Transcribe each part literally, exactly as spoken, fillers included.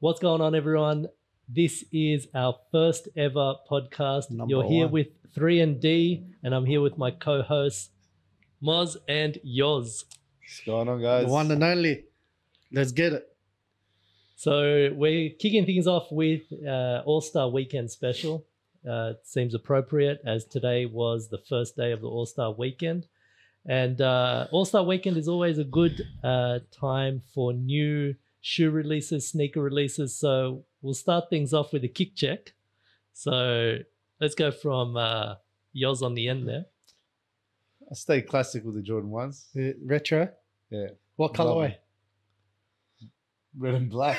What's going on, everyone? This is our first ever podcast. Number You're here one. with three and D, and I'm here with my co-hosts, Moz and Yoz. What's going on, guys? The one and only. Let's get it. So we're kicking things off with uh, All-Star Weekend special. Uh, it seems appropriate as today was the first day of the All-Star Weekend. And uh, All-Star Weekend is always a good uh, time for new shoe releases, sneaker releases. So we'll start things off with a kick check. So let's go from uh, Yoz on the end there. I stay classic with the Jordan ones. Uh, retro. Yeah. What Love colorway? it. Red and black.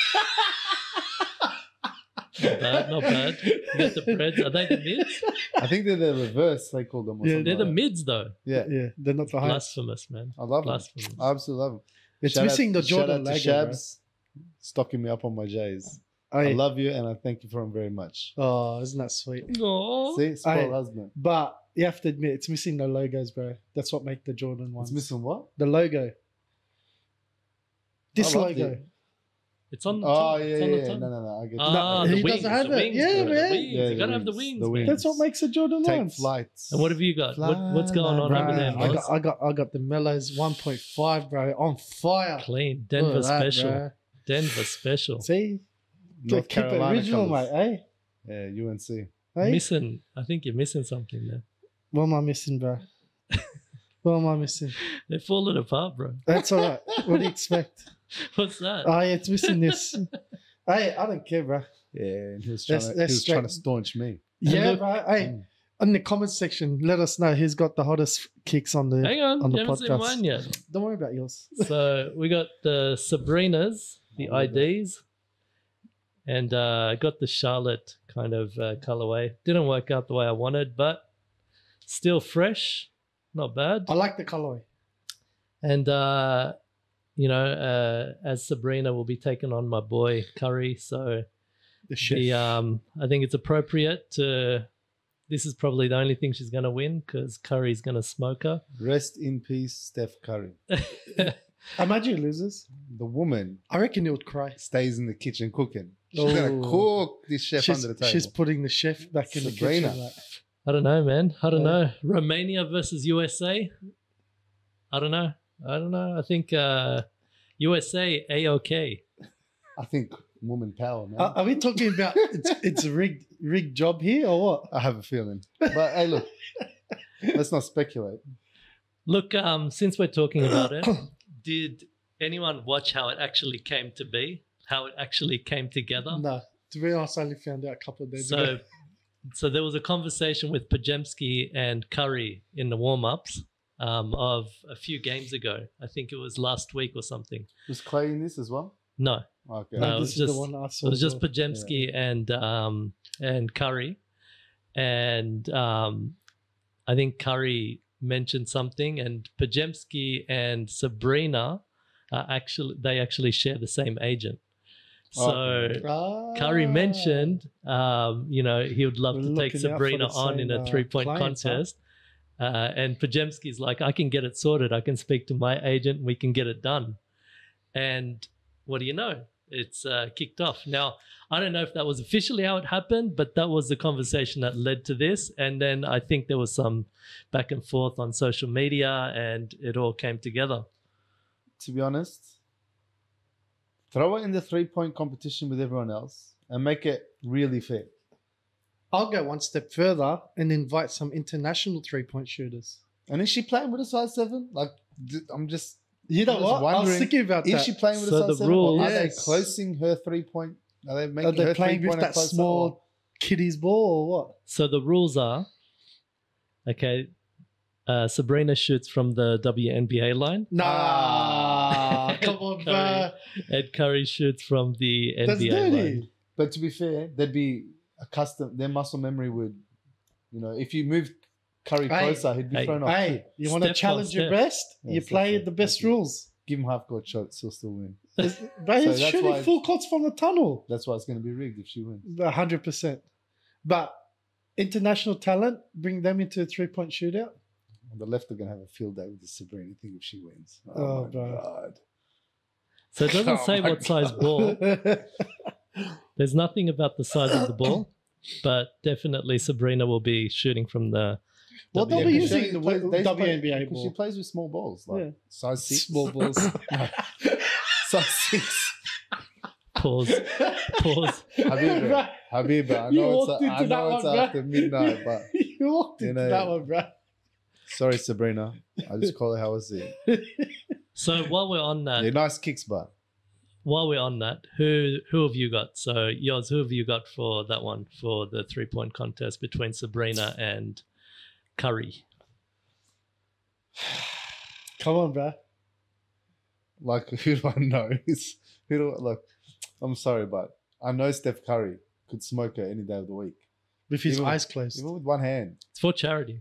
Not bad, not bad. You got the Preds. Are they the mids? I think they're the reverse, they call them. Or Yeah, something They're the like mids, though. that. Yeah. Yeah, they're not the highest. Blasphemous, man. I love them. Blasphemous. I absolutely love them. It's Shout missing out, the Jordan shout out to logo, bro. Shabs stocking me up on my J's. Oh, I yeah. love you and I thank you for them very much. Oh, isn't that sweet? Aww. See, spoiled Aye. husband. But you have to admit, it's missing the logos, bro. That's what make the Jordan It's ones. missing what? The logo. This I loved logo. it. It's on the Oh, top. yeah, it's yeah, on the yeah. top. No, no, no. I get Ah, No, the he wings, doesn't have the it. wings, Yeah, bro, the man. wings. Yeah, you the gotta have the wings, wings, the man. wings. That's what makes the Jordan Take ones. flights. And what have you got? What, what's going on Bro, over there, I Moz? got, I got, I got, I got the Mellows one point five, bro, on fire. Clean. Look Denver at that, special. bro. Denver special. See, North keep it Carolina original, colours. mate. Eh? Yeah, U N C. Hey? Missing. I think you're missing something there. What am I missing, bro? What am I missing? They're falling apart, bro. That's all right. What do you expect? What's that? Oh, yeah, it's missing this. Hey, I don't care, bro. Yeah, and he was trying, That's- to, he that's was trying to straight. staunch me. Yeah, look- bro. Hey, Mm. in the comments section, let us know who's got the hottest kicks on the Hang on. on You the haven't seen podcast. mine yet. Don't worry about yours. So we got the Sabrinas, the Oh, I Ds, and uh, I got the Charlotte kind of uh, colorway. Didn't work out the way I wanted, but still fresh, not bad. I like the colorway. And uh, you know, uh, as Sabrina will be taking on my boy Curry, so The chef. the um, I think it's appropriate to. This is probably the only thing she's going to win because Curry's going to smoke her. Rest in peace, Steph Curry. Imagine loses. The woman I reckon he would cry. stays in the kitchen cooking. She's Oh. gonna cook this chef She's, under the table. she's putting the chef back in Sabrina. the kitchen. Like, I don't know, man. I don't Yeah. know. Romania versus U S A. I don't know. I don't know. I think uh, U S A A-OK. I think woman power, man. are, are we talking about it's, it's a rigged, rigged job here or what? I have a feeling. But hey, look, let's not speculate. Look, um, since we're talking about it, did anyone watch how it actually came to be? How it actually came together? No. To be honest, I only found out a couple of days So, ago. so there was a conversation with Pajemski and Curry in the warm-ups um, of a few games ago. I think it was last week or something. Was Clay in this as well? No, Okay. No, No, it was this is just- the one I saw. it was as just well. Pajemski and um, and Curry, and um, I think Curry mentioned something, and Pajemski and Sabrina are actually they actually share the same agent. So Okay. Ah. Curry mentioned, um, you know, he would love We're to take looking out for Sabrina the on in same, a uh, three-point clients, huh? contest. Uh, and Pajemski's like, I can get it sorted. I can speak to my agent. We can get it done. And what do you know? It's uh, kicked off. Now, I don't know if that was officially how it happened, but that was the conversation that led to this. And then I think there was some back and forth on social media and it all came together. To be honest, throw it in the three-point competition with everyone else and make it really fair. I'll go one step further and invite some international three-point shooters. And is she playing with a size seven? Like, d- I'm just. You know I was what? I was wondering, thinking about Is that. she playing with So a the size seven? rules- Or are they Yes. closing her three-point? Are they making Are they her playing with three-pointer that closer? small kiddies ball or what? So the rules are, okay, uh, Sabrina shoots from the W N B A line. Nah, Ah. come on, bro. Curry. Ed Curry shoots from the That's N B A line. dirty. But to be fair, there'd be a custom. Their muscle memory would, you know, if you moved Curry Hey. closer, he'd be Hey. thrown off. Hey, too. you want to Step challenge on your step. best? Yeah, you step play on the best step. rules. Give him half court shots, he'll still win. Bro, So he's that's shooting why- full courts from the tunnel. That's why it's going to be rigged if she wins. one hundred percent. But international talent, bring them into a three-point shootout. The left are going to have a field day with the Sabrina thing if she wins. Oh, my bro. God. So it doesn't Oh say my what size ball. There's nothing about the size of the ball, but definitely Sabrina will be shooting from the. Well, they'll W be N B A. using the They- they W play- N B A because she ball. plays with small balls, like Yeah. size six. Small balls. No. Size six. Pause. Pause. Habiba, Right. Habiba, I You know it's, walked I into know that it's one, bruh. after midnight, but you walked You into know- that one, bro. sorry, Sabrina. I just call it how I see it. So while we're on that, Yeah, nice kicks, but while we're on that, who who have you got? So yours, who have you got for that one for the three point contest between Sabrina and Curry? Come on, bro. like, who do I know? It's, who do I, like, I'm sorry, but I know Steph Curry could smoke her any day of the week, With his Even- eyes closed. even with one hand. It's for charity.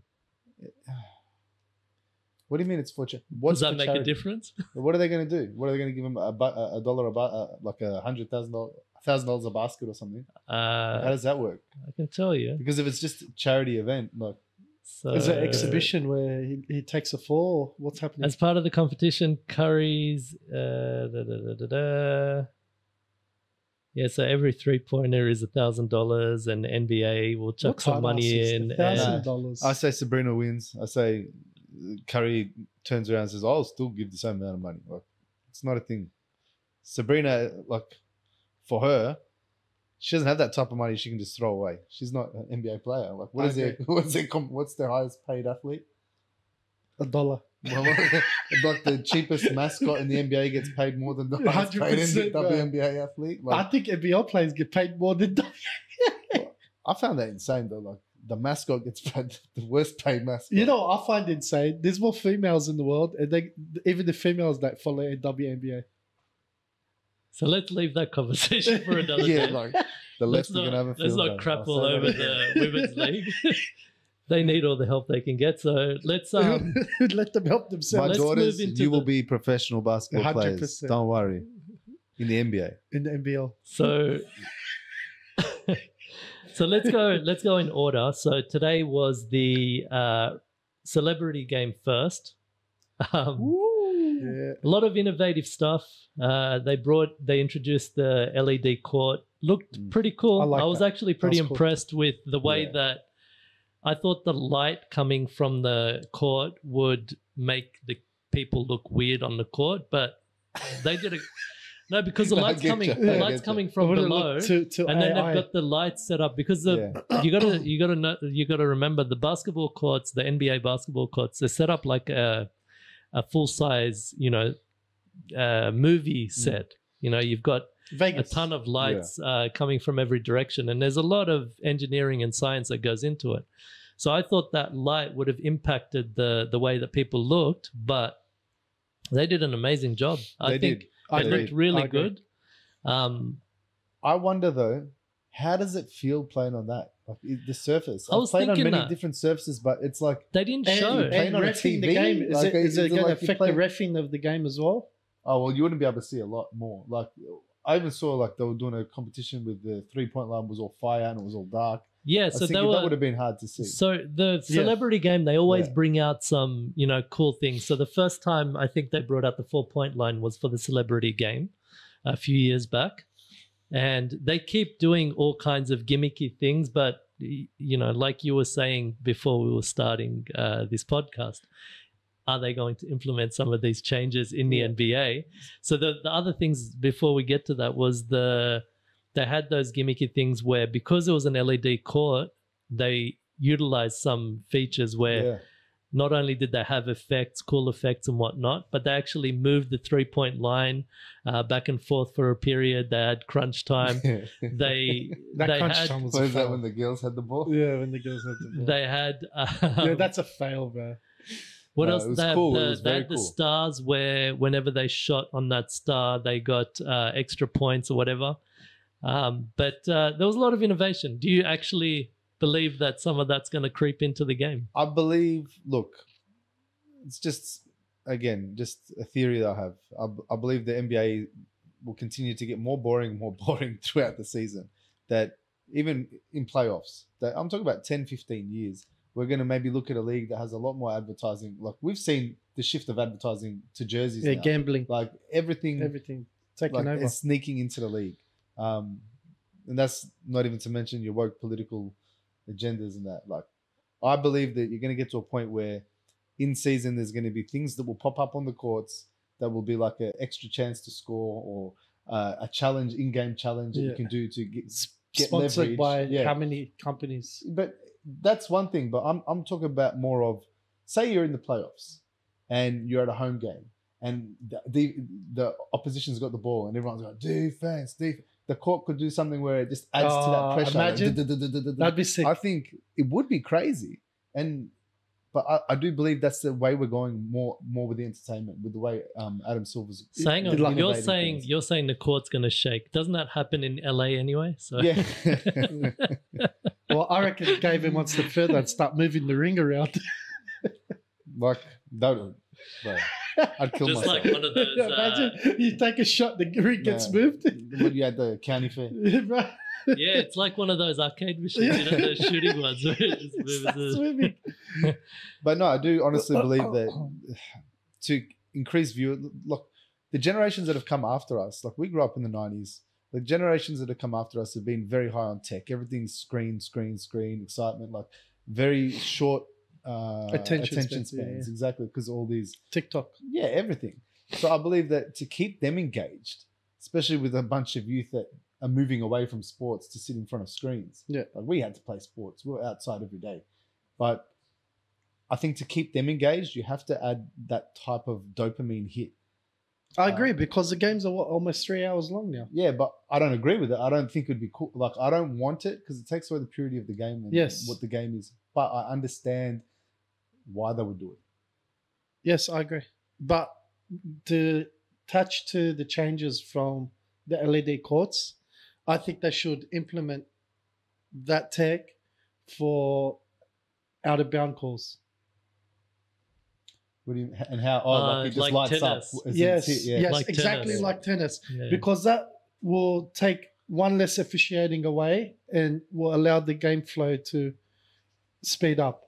What do you mean it's for? Cha- what's Does that for make a charity? difference? What are they going to do? What are they going to give him a, bu- a, a dollar a, bu- uh, like a hundred thousand dollars, thousand dollars a basket or something? How Uh, does that work? I can tell you. Because if it's just a charity event, like So, Is it an exhibition where he, he takes a fall? What's happening? As part of the competition, Curry's uh, da, da, da, da, da. Yeah, so every three pointer is a thousand dollars, and N B A will chuck What some hard money asses? in. A thousand And dollars. I say Sabrina wins. I say uh, Curry turns around and says, "I'll still give the same amount of money." Like, it's not a thing. Sabrina, like, for her, she doesn't have that type of money she can just throw away. She's not an N B A player. Like, what is Okay. their what's their comp- what's their highest paid athlete? A dollar. Well, like the cheapest mascot in the N B A gets paid more than the highest paid one hundred percent, W N B A athlete. I Like, think N B L players get paid more than W. I found that insane though. Like, the mascot gets paid the worst paid mascot. You know what I find insane? There's more females in the world, and they even the females that follow in W N B A. so let's leave that conversation for another yeah, day. like the less let's they're gonna have a not, let's field not day. crap I'll all say over that. the women's league. They need all the help they can get. So let's um, Let them help My themselves let's daughters, move into you will the- be professional basketball one hundred players. percent. Don't worry. In the N B A. in the N B L. So, so let's go. Let's go in order. So today was the uh, celebrity game first. Um, Yeah. a lot of innovative stuff. Uh, they brought. They introduced the L E D court. Looked Mm. pretty cool. I I, like was that. actually pretty was cool. impressed with the way Yeah. that I thought the light coming from the court would make the people look weird on the court, but they did it. No, because the No, I lights get coming, you. the I lights get you. coming I from would've below, looked to, to and then A I. they've got the lights set up because the Yeah. you gotta you gotta know you gotta remember the basketball courts, the N B A basketball courts, they're set up like a a full size, you know, uh, movie set. You know, you've got a Vegas. ton of lights uh, coming from every direction, and there's a lot of engineering and science that goes into it. So I thought that light would have impacted the the way that people looked, but they did an amazing job. I They think did. I it agree. looked really I agree. good. Um, I wonder though, how does it feel playing on that? Like it- the surface. I I've was played on thinking many that. different surfaces, but it's like they didn't And, show. you play- and on a reffing the T V? game. Is Like, it, is is it it going like to you affect play- the reffing of the game as well? oh well, you wouldn't be able to see a lot more. Like I even saw like they were doing a competition with the three point line was all fire and it was all dark. Yeah, I so was they thinking were. that would have been hard to see. So the Yeah. celebrity game, they always Yeah. bring out some, you know, cool things. So the first time I think they brought out the four point line was for the celebrity game a few years back. And they keep doing all kinds of gimmicky things, but y- you know, like you were saying before we were starting uh, this podcast, are they going to implement some of these changes in the Yeah. N B A? So the, the other things before we get to that was the they had those gimmicky things where because it was an L E D court, they utilized some features where yeah. not only did they have effects, cool effects and whatnot, but they actually moved the three-point line uh, back and forth for a period. They had crunch time. They That they crunch had time was What a is that fail. when the girls had the ball? Yeah, when the girls had the ball. they had yeah, um, that's a fail, bro. what No, else? it was They had, cool. It the, was they very had the cool. stars where whenever they shot on that star, they got uh, extra points or whatever. Um, but uh, there was a lot of innovation. Do you actually believe that some of that's going to creep into the game? I believe. Look, it's just again just a theory that I have. I, I believe the N B A will continue to get more boring, more boring throughout the season. That even in playoffs, that I'm talking about ten, fifteen years, we're going to maybe look at a league that has a lot more advertising. Like we've seen the shift of advertising to jerseys. Yeah, now. gambling, Like everything, everything taking like over. is sneaking into the league. Um, and that's not even to mention your woke political agendas and that. Like, I believe that you're going to get to a point where in season there's going to be things that will pop up on the courts that will be like an extra chance to score or uh, a challenge, in-game challenge that Yeah. you can do to get, get Sponsored leverage. by Yeah. how many companies? But that's one thing. But I'm I'm talking about more of, say you're in the playoffs and you're at a home game and the the, the opposition's got the ball and everyone's like defense, defense. The court could do something where it just adds to Oh, that pressure. imagine. Like, duh, duh, duh, duh, duh, duh. That'd be sick. I think it would be crazy, and but I, I do believe that's the way we're going more more with the entertainment, with the way um, Adam Silver's Saying Did like you're innovating saying things. you're saying the court's going to shake. Doesn't that happen in L A anyway? So Yeah. Well, I reckon Gavin wants to further and start moving the ring around. Like that would, bro, I'd kill just myself. like one of those. Uh, Imagine you take a shot, the ring gets Yeah. moved. When you had the county fair. Right. yeah, it's like one of those arcade machines, you know, those shooting ones where it just moves Starts the- moving. But no, I do honestly believe that to increase view, look, the generations that have come after us, like we grew up in the nineties, the generations that have come after us have been very high on tech. Everything's screen, screen, screen, excitement, like very short uh, Attention attention, spans, spans. yeah, yeah. Exactly, because all these, TikTok. yeah, everything. So I believe that to keep them engaged, especially with a bunch of youth that are moving away from sports to sit in front of screens. Yeah. Like we had to play sports. We were outside every day. But I think to keep them engaged, you have to add that type of dopamine hit. I agree because the games are what, almost three hours long now. Yeah, but I don't agree with it. I don't think it'd be cool. Like, I don't want it because it takes away the purity of the game and Yes. what the game is. But I understand why they would do it. Yes, I agree. But to touch to the changes from the L E D courts, I think they should implement that tech for out of bound calls. What do you, and how? Oh, Uh, like it just like lights tennis. up. as Yes, it's hit, yeah. yes, Like exactly tennis. like tennis. Yeah. Because that will take one less officiating away and will allow the game flow to speed up.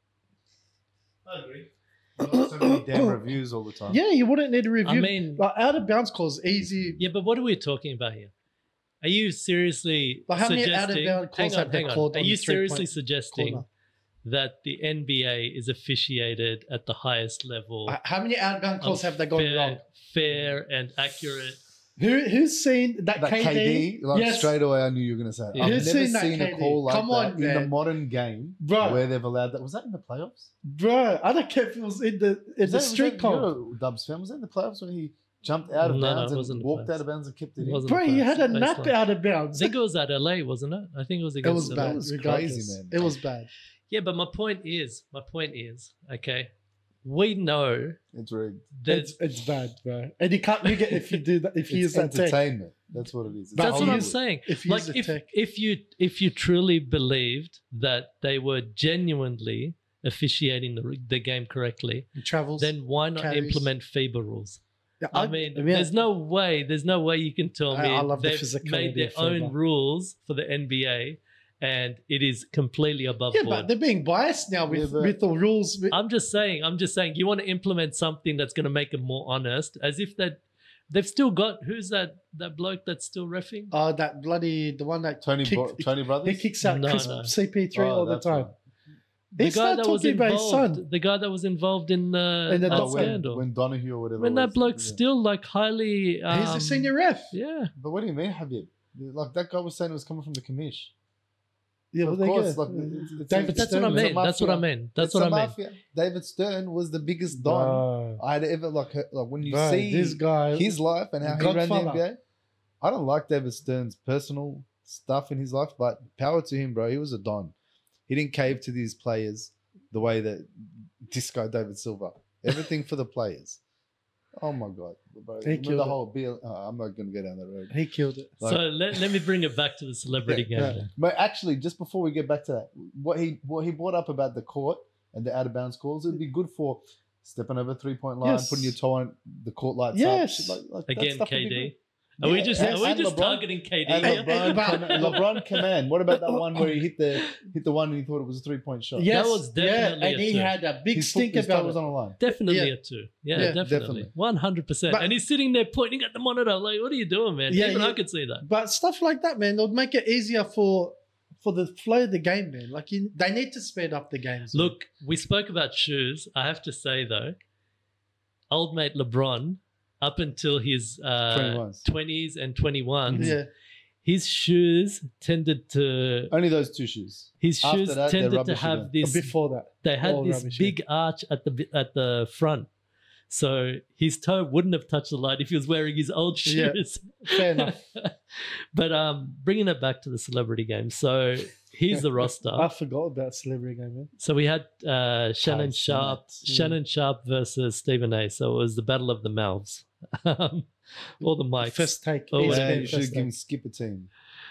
I agree. Not so many damn reviews all the time. Yeah, you wouldn't need a review. I mean, like out of bounds calls, easy. yeah, but what are we talking about here? Are you seriously But how many suggesting? out-of-bounds hang calls on, have they hang on. called Are on you the three-point seriously suggesting corner? that the N B A is officiated at the highest level? Uh, How many out of bound calls of have they gone fair, wrong? Fair and accurate. Who who's seen that, That K D? K D, like Yes. straight away, I knew you were going to say it. Yeah. I've Who's never seen that seen K a D? call like Come that on, in the man. modern game Bro. where they've allowed that. Was that in the playoffs? Bro, I don't care if it was in the in Was the that- street was that, call. you're a Dubs fan. Was that in the playoffs when he jumped out of No, no, bounds it wasn't and the walked playoffs. out of bounds and kept it It in? wasn't. Bro, you had a nap Baseline. out of I bounds. think it was at L A, wasn't it? I think it was It against was L A. bad. It was regardless. crazy, man. It was bad. Yeah, but my point is, my point is, okay, we know It's rigged. that It's, it's bad, bro. And you can't rig it if you do that. If you use It's that tech. entertainment. That's what it is. It's But that's what I'm Hollywood. saying. If you Like use the if tech. if you if you truly believed that they were genuinely officiating the the game correctly, It travels. then why not carries. implement FIBA rules? Yeah, I mean, yeah. there's no way, there's no way you can tell I- me I love the they've physicality made their of own FIBA. rules for the N B A, and it is completely above Yeah, board. but they're being biased now with, Yeah, but- with the rules. With, I'm just saying, I'm just saying, you want to implement something that's going to make it more honest, as if that they've still got who's that that bloke that's still reffing? oh, that bloody the one that Tony, kicked, Bro- Tony Brothers? he kicks out No, Chris no. C P three Oh, all the that's time. right. The He's guy not that was talking about his involved, son. the guy that was involved in uh, In the that Dunk Oh, when, scandal. When, when Donahue or whatever. it that was, bloke's yeah. still like highly, um, He's a senior ref. Yeah, But what do you mean, Habib? Like that guy was saying it was coming from the commish. Yeah, So well, of there you course, go. like, it's- it's- David but that's Stern what I was a mean. That's what I mafia. mean. That's It's what a I mean. mafia. David Stern was the biggest don Bro, I'd ever like. heard- Like when you bro, see this guy, his life and how the he ran the N B A. Godfather. I don't like David Stern's personal stuff in his life, but power to him, bro. He was a don. He didn't cave to these players the way that this guy David Silver. Everything for the players. Oh my god, bro! He Remember killed the it. whole bill. Oh, I'm not going to go down that road. he killed it. Like- so let, let me bring it back to the celebrity Yeah, game. yeah. then. But actually, just before we get back to that, what he what he brought up about the court and the out of bounds calls, it'd be good for stepping over three point line, Yes. putting your toe on it, the court lights Yes. up. Shit like, like that Again, stuff would be K D. good. Are we Yeah, just and- are we and just LeBron- targeting K D? And Hey, LeBron, hey, but- command, LeBron command. What about that one where he hit the hit the one and he thought it was a three point shot? Yes, was definitely yeah, and a he two. had a big his stink foot, his toe about was it. on the line. Definitely Yeah. a two. Yeah, Yeah, definitely. definitely. one hundred percent. But- And he's sitting there pointing at the monitor like, what are you doing, man? Yeah, Even yeah. I could see that. But stuff like that, man, it'll make it easier for for the flow of the game, man. Like you, they need to speed up the games. man. Look, we spoke about shoes. I have to say, though, old mate LeBron, up until his uh, twenty-ones. twenties and twenty-ones, yeah, his shoes tended to Only those two shoes. his After shoes that, they're tended to rubbish have again. this. before that, They had all this rubbish, big arch at the at the front, so his toe wouldn't have touched the line if he was wearing his old Yeah. shoes. fair enough. But um, bringing it back to the celebrity game, so here's the roster. I forgot about celebrity game, man. So we had uh, Shannon Tyson, Sharp, mm. Shannon Sharp versus Stephen A. So it was the battle of the mouths, um, or the mics. First take. Oh, E S P N Man, you should first give take. Skip a team.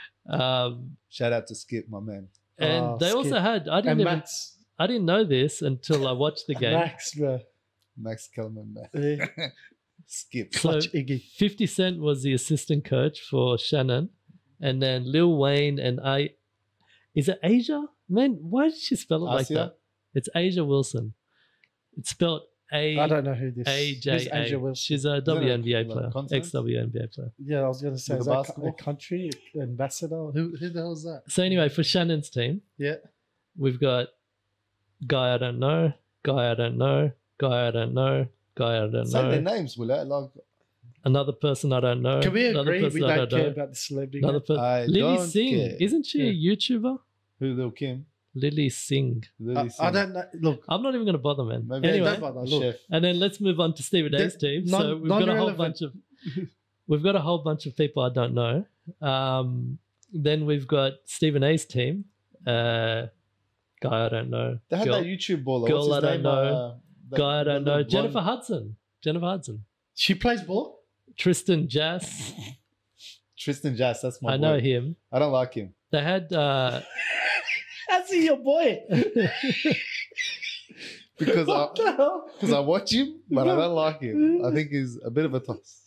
Um, Shout out to Skip, my man. and Oh, they also Skip. had I And didn't even, Max, I didn't know this until I watched the game. Max, bro. Max Kellerman, man. Yeah. Skip. So Clutch Iggy. fifty Cent was the assistant coach for Shannon, and then Lil Wayne and I. Is it Asia? Man, why did she spell it like Asia? that? It's Asia Wilson. It's spelled A I don't know who this. A who's J Asia A. Wilson. She's a W N B A like a player, continent? ex W N B A player. Yeah, I was gonna say With is the that a basketball? country ambassador? Who who the hell is that? So anyway, for Shannon's team, Yeah, we've got guy I don't know, guy I don't know, guy I don't know, guy I don't Say their know, names, will I? Like, another person I don't know. can we another agree we person don't I don't care know, about the celebrity? Another Game? person. I Lily don't Singh, care. isn't she a YouTuber? Who, Lil Kim? Lily Singh. Lily I, I Singh. don't know. Look, I'm not even going to bother, man. Maybe anyway, don't bother. A Look, chef. and then let's move on to Stephen A's The- team. non- so we've got a whole non-relevant. bunch of we've got a whole bunch of people I don't know. Um, then we've got Stephen A's team. Uh, guy I don't know. They had Girl, that YouTube baller. girl What's his I don't name? know. Uh, that- guy I don't that know. little Jennifer blonde- Hudson. Jennifer Hudson. she plays ball. Tristan Jass. Tristan Jass. That's my I boy. know him. I don't like him. They had uh, How's he your boy? Because I, What the hell? because I watch him, but I don't like him. I think he's a bit of a toss.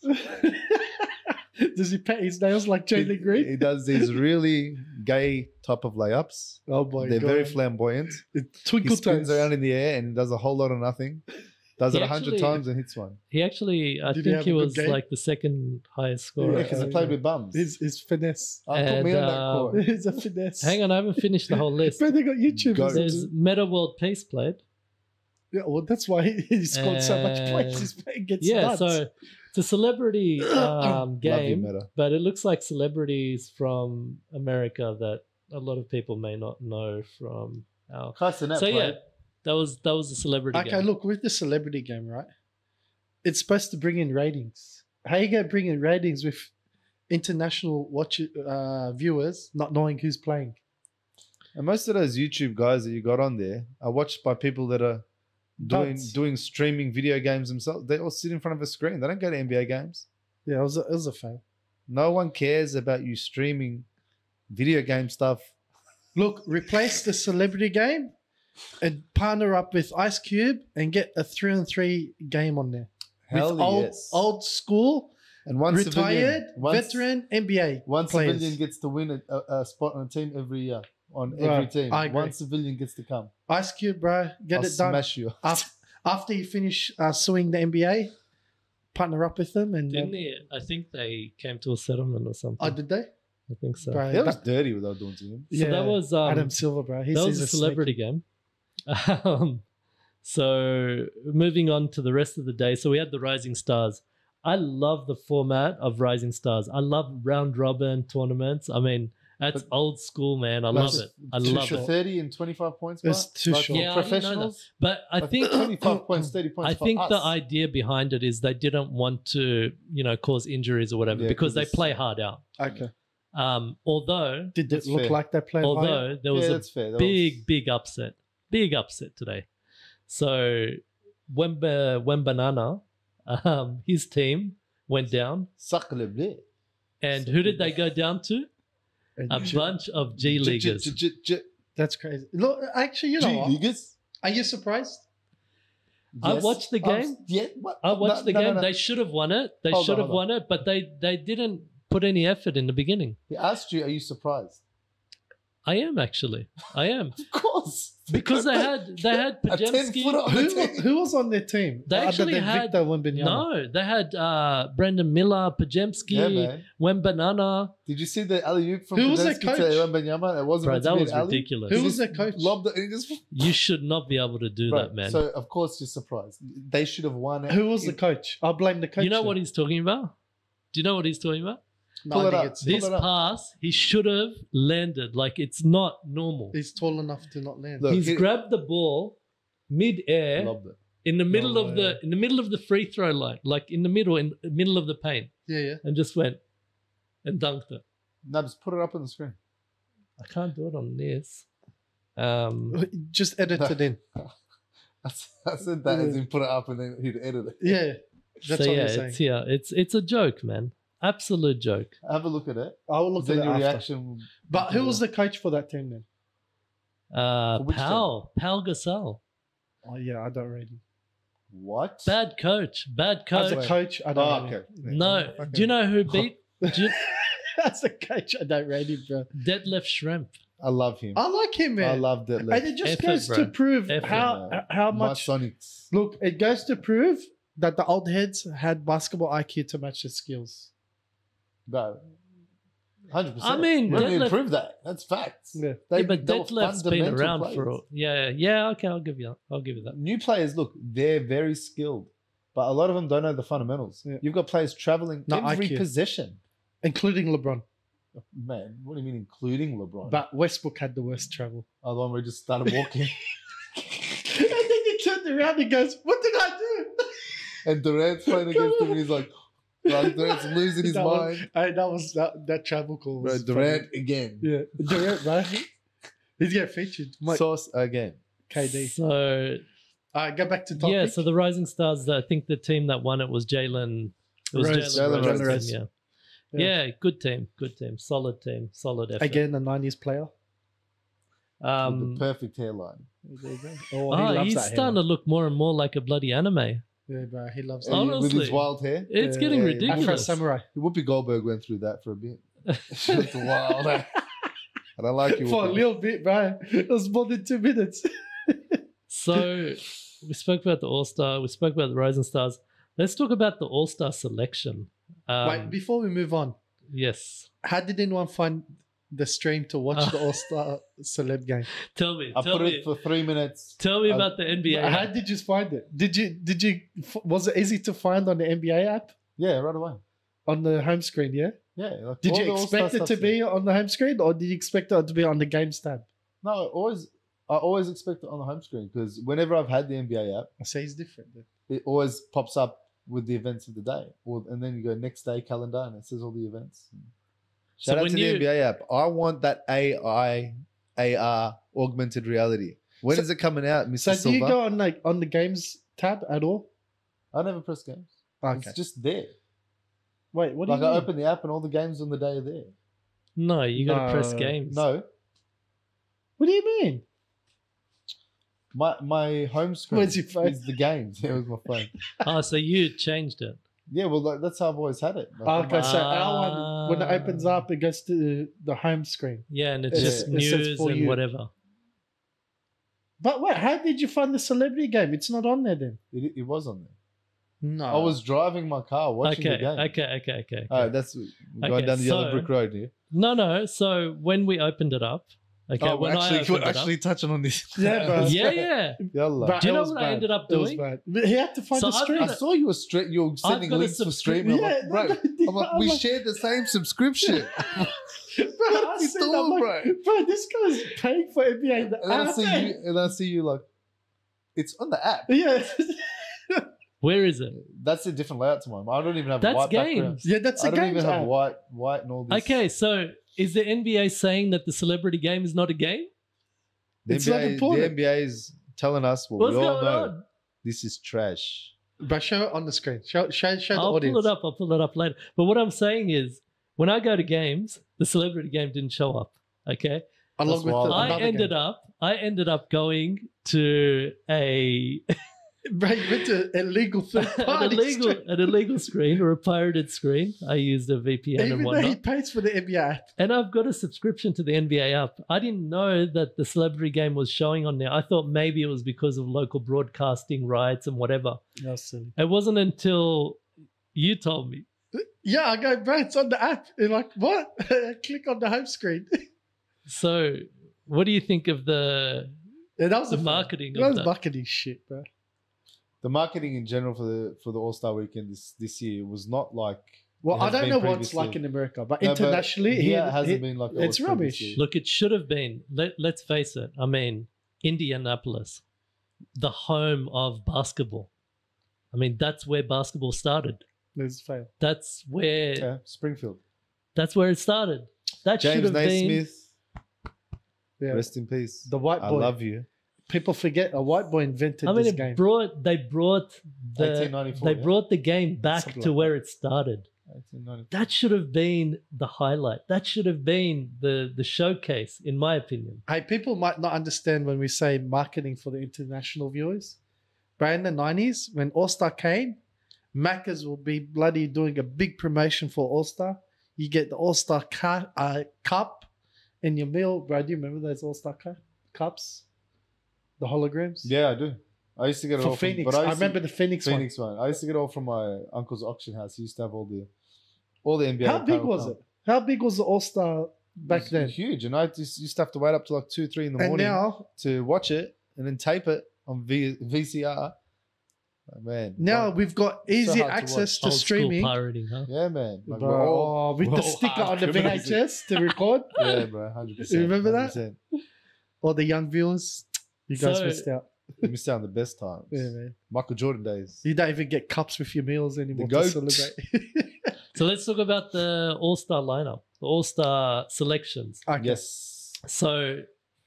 Does he paint his nails like He, Jalen Green? he does these really gay type of layups. Oh my They're god! very flamboyant. It He twinkle spins toes. around in the air and does a whole lot of nothing. Does He it a hundred actually- times and hits one. he actually I Did he think have he a good was game? like the second highest Yeah, scorer. because uh, he played yeah. with bums. His his finesse. I put me And, on that uh, court. He's a finesse. Hang on, I haven't finished the whole list. But they got YouTubers. Go. There's Meta World Peace played. Yeah, well, that's why he, he scored so much Uh, points. He's playing against Yeah, nuts. so it's a celebrity um, Love you, game, Meta. but it looks like celebrities from America that a lot of people may not know from our. Castanet So yeah, played. that was that was a celebrity Okay, game. look, with the celebrity game, right? It's supposed to bring in ratings. How you going to bring in ratings with international watch uh, viewers not knowing who's playing? And most of those YouTube guys that you got on there are watched by people that are doing Duds. doing streaming video games themselves. They all sit in front of a screen. They don't go to N B A games. Yeah, it was a, it was a fail. No one cares about you streaming video game stuff. Look, replace the celebrity game and partner up with Ice Cube and get a three on three game on there. Hell with old, yes. old school, and one retired, civilian, one, veteran N B A one players. civilian gets to win a, a, a spot on a team every year on every Right, team. I agree. One civilian gets to come. Ice Cube, bro, get I'll it done. smash you. After, after you finish uh, suing the N B A, partner up with them and Didn't um, he? I think they came to a settlement or something. oh, did they? I think so. Bro, That was that- dirty what they were doing to him. So that was um, Adam Silver, bro. He's, that was he's a snake. celebrity game. Um, so moving on to the rest of the day. So we had the Rising Stars. I love the format of Rising Stars. I love round robin tournaments. I mean, that's But- old school, man. I Like, love it. I Too love short. it. thirty and twenty-five points. It's Mark? too Like short. for Yeah, I didn't know that. professionals. But I I think twenty-five points, thirty points. I for think us. the idea behind it is they didn't want to, you know, cause injuries or whatever Yeah, because 'cause they it's- play hard out. Okay. Um, although, Did it That's look fair. like they played higher? although there was yeah, a that's fair. That big, was- big upset, big upset today. So Wemba Wembanana, um, his team went down, Sacre le bleu. and who did they go down to? And A bunch of G J- leaguers. J- J- J- That's crazy. Look, actually, you know G what? leaguers. Are you surprised? I Yes. watched the I'm- game. yeah, what? I watched No, the no, no, game. no. They should have won it. They Hold on, should have hold won it, but they they didn't put any effort in the beginning. He asked you, "Are you surprised?" I am actually. I am Of course, because they had they had a ten Pajemski. footer on the Who, team. who was on their team? They Other actually than had Victor Wembanyama. no. They had uh, Brendan Miller, Pajemski, Yeah, man. Wembanana. Did you see the alley oop from Who was their Pajemski to coach? Wembanyama? It wasn't Bro, meant to that be was an alley. ridiculous. Who He was just their coach? Lobbed it and he just. You should not be able to do Bro, that, man. So of course you're surprised. They should have won it. Who was the in- coach? I'll blame the coach. you know then. what he's talking about? Do you know what he's talking about? No, Pull I it think up. it's- Pull This it up. pass, he should have landed. Like, it's not normal. He's tall enough to not land. Look, He's he- grabbed the ball mid-air Lobbed it. in the middle of way. the in the middle of the free throw line, like in the middle, in the middle of the paint, Yeah, yeah. and just went and dunked it. No, just put it up on the screen. I can't do it on this. Um, Just edit it in. I s- I said that as in put it up and then he'd edit it. Yeah, that's so what yeah, I'm saying. it's yeah, it's it's a joke, man. Absolute joke. Have a look at it. I will look then at it your after. reaction. will- But who was the coach for that team then? Uh, For which Pal, Pal Gasol. Oh yeah, I don't rate him. What? Bad coach. Bad As coach. a coach, I don't Oh, rate okay. him. No. Okay. Do you know who beat do you, As a coach, I don't rate him, bro. Deadlift Shrimp? I love him. I like him, man. I love that. And it just Effort, goes bro. to prove Effort, how man. how My much. Sonics. Look, it goes to prove that the old heads had basketball I Q to match their skills. No. Hundred percent. I mean, we don't need to Deadlift- prove that. That's facts. Yeah. They, yeah, but they were Deadlift's been fundamental around players. for a, yeah, yeah. Okay, I'll give you. I'll give you that. New players, look, they're very skilled, but a lot of them don't know the fundamentals. Yeah. You've got players traveling No, every I Q. possession. Including LeBron. Man, what do you mean, including LeBron? But Westbrook had the worst travel. oh, the one where he just started walking, And then he turned around and goes, "What did I do?" and Durant's playing against him, and he's like, like Durant's losing his that mind. Was, hey, that was that, that travel call. Bro, Was Durant again. funny. Yeah, Durant, right? He's getting featured. Mike, Sauce again. K D. So All right, go back to topic. yeah, so the Rising Stars. I think the team that won it was Jalen. It was Rose. Jalen Jalen Rose. Rose. Yeah. Yeah. yeah, good team, good team, solid team, solid effort. Again, a nineties player. um, With the perfect hairline. There you go. Oh, oh, he loves he's that starting to hair. look more and more like a bloody anime. Yeah, bro, he loves And that. with his Honestly. wild hair. It's Yeah, getting yeah, yeah. Afro ridiculous. Samurai. Whoopi Goldberg went through that for a bit. She looked wild. And I like you. For a Whoopi. little bit, bro. It was more than two minutes. So we spoke about the All Star. We spoke about the Rising Stars. Let's talk about the All Star selection. Um, Wait, before we move on, yes, how did anyone find the stream to watch the All Star celeb game? tell me. I tell put me. it for three minutes. Tell me I- about the N B A. How did you find it? Did you did you was it easy to find on the N B A app Yeah, right away. on the home screen? Yeah. Yeah. Like Did all the you All-Star expect it to stuff's be there. on the home screen, or did you expect it to be on the games tab? No, I always, I always expect it on the home screen because whenever I've had the N B A app, I say it's different. Then. it always pops up with the events of the day, or, and then you go next day calendar and it says all the events. So Shout out when to you- the N B A app. I want that A I, A R augmented reality. When So- is it coming out, Mister So do you Silva? go on like on the games tab at all? I never press games. Okay. It's just there. Wait, what do like you I mean? open the app and all the games on the day are there. No, you got to press No. games. No, What do you mean? my my home screen Where's your phone? is the games. Yeah, with my phone. Oh, so you changed it. Yeah, well, like, that's how I've always had it. Like, Oh, on okay, my- so our one, when it opens up, it goes to the home screen. Yeah, and it's It just says- it says news for and you. whatever. But wait, how did you find the celebrity game? It's not on there then. it, it was on there. No. I was driving my car watching Okay, the game. okay, okay, okay. okay. All right, that's we're going Okay, down the yellow so- brick road here. No, no. So when we opened it up, okay, oh, when we're actually, I we're opened it actually touching on this. Yeah, bro. up, yeah, yeah. Yalla. But Do you it know was what I bad. ended up It was doing? bad. But he had to find So the I've stream. I saw you were straight. You were sending got a links for subscri- streaming. Yeah, I'm like, bro, no, I'm like, I'm we like- shared the same subscription. Bro, I you said, doing, I'm like, bro? bro, this guy's paying for N B A. The And then I app, see eh? you, and I see you like, it's on the app. Yeah, Where is it? That's a different layout to mine. I don't even have That's white background. games. yeah, that's I a don't game even have app. white, white, and all this. Okay, so is the N B A saying that the celebrity game is not a game? The It's not N B A, important. the N B A is telling us what What's we all going know. on? This is trash. But show it on the screen. Show, show, show the I'll audience. pull it up. I'll pull it up later. But what I'm saying is, when I go to games, the celebrity game didn't show up. Okay, Along That's with wild. the, I another ended game. up. I ended up going to a Right, went to illegal third an party. illegal, an illegal screen or a pirated screen. I used a V P N Even and though he whatnot. pays for the N B A app. And I've got a subscription to the N B A app. I didn't know that the celebrity game was showing on there. I thought maybe it was because of local broadcasting rights and whatever. That's silly. It wasn't until you told me. Yeah, I go, bro, it's on the app. And like, what? Click on the home screen. So, what do you think of the Yeah, that was the a marketing That of was that? marketing shit, bro. The marketing in general for the for the All Star Weekend this this year was not like. Well, it I has don't been know what's previously. like in America, but No, but internationally, here here it hasn't here- been like it it's was rubbish. previously. Look, it should have been. Let, let's face it. I mean, Indianapolis, the home of basketball. I mean, that's where basketball started. Let's fail. That's where Yeah, Springfield. that's where it started. That should James have been. Naismith, Yeah. rest in peace. The white I boy. love you. People forget a white boy invented I mean, this it game. brought they brought the eighteen ninety-four, they yeah? brought the game back Something to like where it started. eighteen ninety-four. That should have been the highlight. That should have been the the showcase, in my opinion. Hey, people might not understand when we say marketing for the international viewers. But in the nineties, when All Star came, Macca's will be bloody doing a big promotion for All Star. You get the All Star cu- uh, cup in your meal. Bro, do you remember those All Star cu- cups? The holograms? Yeah, I do. I used to get it For all Phoenix. From, but I, used to- remember the Phoenix, Phoenix one. I used to get it all from my uncle's auction house. He used to have all the all the N B A. one. How big apparel was come. it? How big was the All Star It back was then? Huge, and I just used to have to wait up to like two, three in the And morning now, to watch it, and then tape it on v- VCR. Oh, man, now like, we've got so easy hard to access to Old school streaming. pirating, huh? yeah, man. Like, Bro, we're all, oh, with we're the all sticker on the V criminals. H S to record. Yeah, bro, hundred percent. You remember that? All the young viewers, you guys So- missed out. You missed out on the best times. Yeah, man. Michael Jordan days. You don't even get cups with your meals anymore The to goat. celebrate. So let's talk about the All Star lineup, the All Star selections. Okay. Yes. So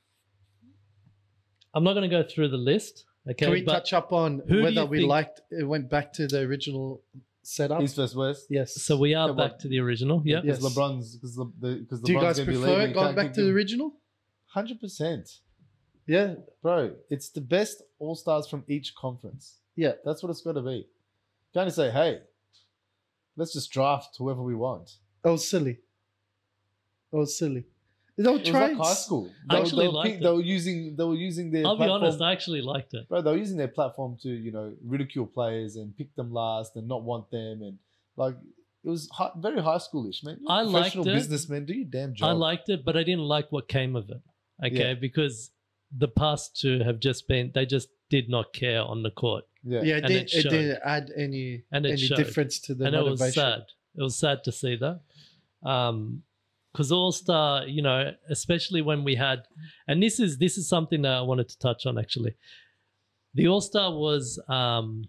I'm not going to go through the list. Okay, Can we but touch up on who do whether you we think- liked it went back to the original setup? East versus West. Yes. so we are Yeah, back well, to the original. Yeah. Yes. Because LeBron's because the because Do you guys prefer it going back to the original? Hundred percent, Yeah. bro. It's the best All Stars from each conference. Yeah. That's what it's got to be. Kind of say, hey, let's just draft whoever we want. That was silly. That was silly. They were It was trying. like high school. I They, were- actually they, were, liked pick- it. they were using they were using their. I'll be platform, honest, I actually liked it. bro. They were using their platform to you know ridicule players and pick them last and not want them and like it was hi- very high schoolish, man. You're a I liked professional it. businessman. Do your damn job. I liked it, but I didn't like what came of it. Okay, Yeah. because the past two have just been they just did not care on the court, Yeah. Yeah, it, And did, it it, showed. didn't add any And it any showed. difference to the and it was motivation. sad. It was sad to see that. Um, because All Star, you know, especially when we had, and this is this is something that I wanted to touch on actually. The All Star was um,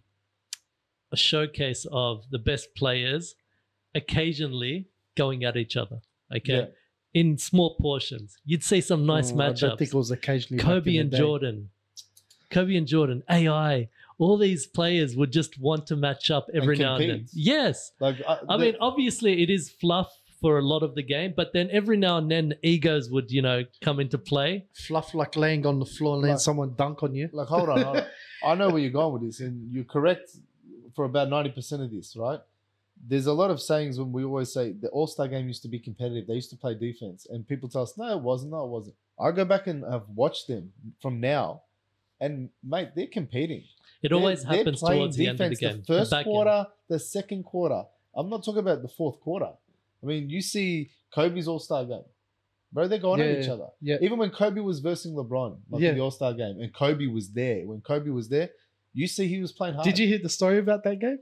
a showcase of the best players, occasionally going at each other. Okay, Yeah. in small portions, you'd see some nice Oh, I don't think matchups. it was occasionally. back Kobe in and the day. Jordan, Kobe and Jordan, A I. All these players would just want to match up every now and then. compete. Yes. Like I, I the- mean, obviously it is fluff for a lot of the game, but then every now and then egos would, you know, come into play. Fluff like laying on the floor and letting Like- someone dunk on you. like hold on, hold on. I know where you're going with this, and you're correct for about ninety percent of this, right? There's a lot of sayings when we always say the All Star game used to be competitive. They used to play defense, and people tell us, no, it wasn't. No, it wasn't. I go back and have watched them from now, and mate, they're competing. It They're- always they're happens playing towards the end of the defense game. The first back end. quarter, the second quarter. I'm not talking about the fourth quarter. I mean, you see Kobe's All Star game, bro. They're going at Yeah, each other. yeah. Even when Kobe was versing LeBron, like Yeah. in the All Star game, and Kobe was there. When Kobe was there, you see he was playing hard. Did you hear the story about that game?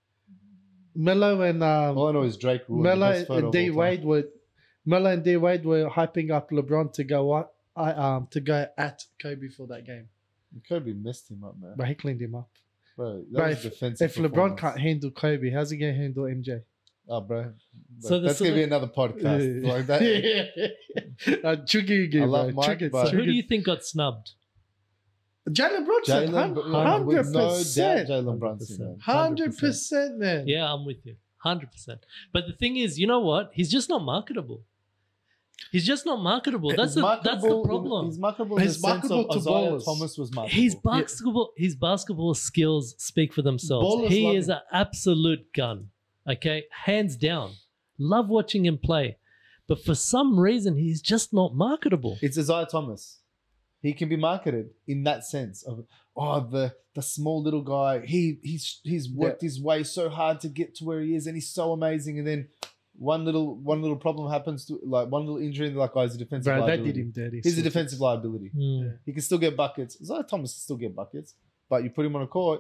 Melo and um, All I know is Drake ruined Melo the best photo and of D all time. Wade were Melo and D Wade were hyping up LeBron to go what I um to go at Kobe for that game, Kobe messed him up, man. but he cleaned him up. Bro, that Bro, was if, defensive. if LeBron performance. can't handle Kobe, how's he gonna handle M J? oh, bro, So so the that's gonna be select- another podcast like that. uh, Trigger you, I love bro. Mike, Trigger, but- Who do trigger. you think got snubbed? Jalen Brunson, Jalen, hun- Br- with hundred no doubt, percent, Jalen Brunson, man. hundred percent, man. Yeah, I'm with you. one hundred percent. But the thing is, you know what? He's just not marketable. He's just not marketable. That's He's the that's the marketable in- problem. He's marketable in He's the sense marketable of to Isaiah ballers. Thomas was marketable. His basketball, his basketball skills speak for themselves. Ballers He love is him. an absolute gun. Okay, hands down. Love watching him play, but for some reason he's just not marketable. It's Isaiah Thomas. He can be marketed in that sense of oh the the small little guy. He he's he's worked his way so hard to get to where he is, and he's so amazing. And then one little one little problem happens to like one little injury, and they're like, oh, he's a defensive Bro, they liability. did him dirty. He's a defensive liability. Hmm. He can still get buckets. Isaiah Thomas can still get buckets, but you put him on a court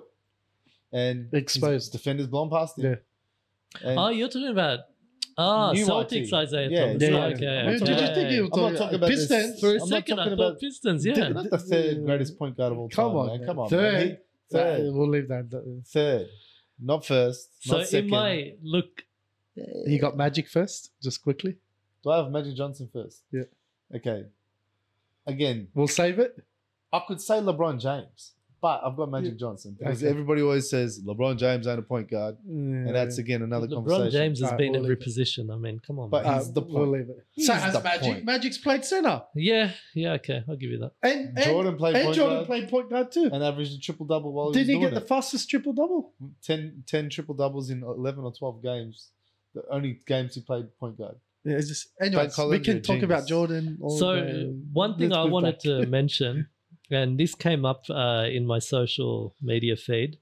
and Exposed. his defenders blown past him. Yeah. And Oh, you're talking about ah New Celtics Y T. Isaiah Yeah, Thomas. yeah, Oh, yeah. okay, Who okay. did you think he was I'm not talking talking about? about this- Pistons? For a I'm not second, I talking thought about- Pistons. Dude, Yeah. not the third greatest point guard of all time. Come on, man. man. Come on, Third. man. He- Third. third, We'll leave that. third, not first, So not second. in my look, He got Magic first, just quickly. Do I have Magic Johnson first? Yeah. Okay. Again, We'll save it. I could say LeBron James, but I've got Magic Johnson because Okay. everybody always says LeBron James ain't a point guard, and that's again another LeBron conversation. James has Alright, been we'll every leave it. position. I mean, come on. But man. Uh, he's the we'll point. leave it. He's So has the Magic. point. Magic's played center. yeah, yeah, okay, I'll give you that. And, and Jordan played and point Jordan guard played point guard too. and averaged a triple double while he Didn't was he doing get the it. fastest triple double? ten, ten triple doubles in eleven or twelve games. The only games he played point guard. Yeah, it's just anyways. We Collins, can you're a talk about genius. Jordan. all So day. one thing Let's I move wanted back. to mention, and this came up uh, in my social media feed,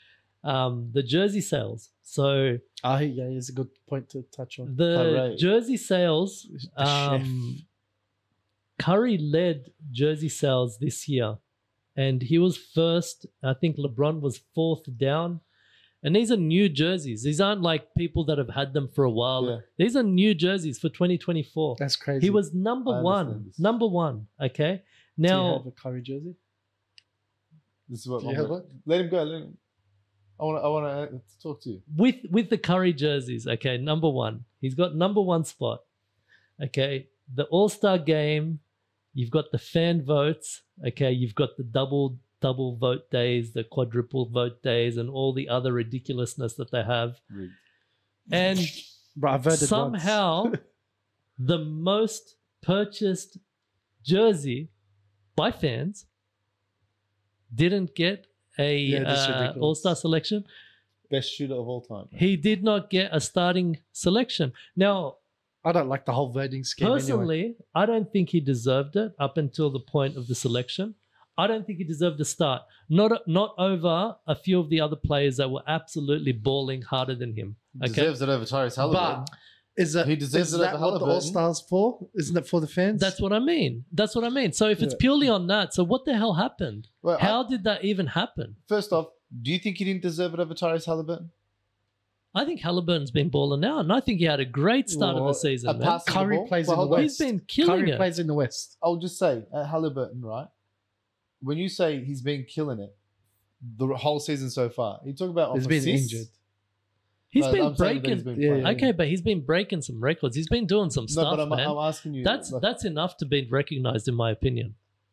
um, the jersey sales. So Ah, yeah, it's a good point to touch on. the Curry. jersey sales, The chef. um, Curry led jersey sales this year, and he was first. I think LeBron was fourth down. And these are new jerseys. These aren't like people that have had them for a while. Yeah. These are new jerseys for twenty twenty-four. That's crazy. He was number I one. understand this. Number one. Okay. Do you Now, have a Curry jersey? This is what Do you I'm have gonna- one? Let him go. Let him. I want. I want to talk to you. with with the Curry jerseys, okay, number one. He's got number one spot. Okay. The All-Star game, you've got the fan votes. Okay. You've got the double double vote days, the quadruple vote days, and all the other ridiculousness that they have. Rigged. And Bro, I've heard it once. somehow the most purchased jersey by fans didn't get a Yeah, that's uh, ridiculous. all-star selection. Best shooter of all time. He did not get a starting selection. Now, I don't like the whole voting scheme. personally, anyway. I don't think he deserved it up until the point of the selection. I don't think he deserved to start. Not not over a few of the other players that were absolutely balling harder than him. Okay. Deserves it over Tyrese Halliburton. But is that, He deserves is it that over what the Halliburton. All Stars for? Isn't it for the fans? That's what I mean. That's what I mean. So if it's Yeah. purely on that, so what the hell happened? Well, I- How did that even happen? first off, do you think he didn't deserve it over Tyrese Halliburton? I think Halliburton's been balling out, and I think he had a great start of Well, the season, a man. pass- Curry Well, plays in the hold on. He's West. been killing Curry it. plays in the West. I'll just say at Halliburton, right? When you say he's been killing it the whole season so far, you talk about off He's been assists. injured. He's No, been I'm saying that breaking. he's been Yeah, playing. yeah. Okay, but he's been breaking some records. He's been doing some No, stuff, but I'm, man. I'm asking you. that's like, that's enough to be recognized, in my opinion.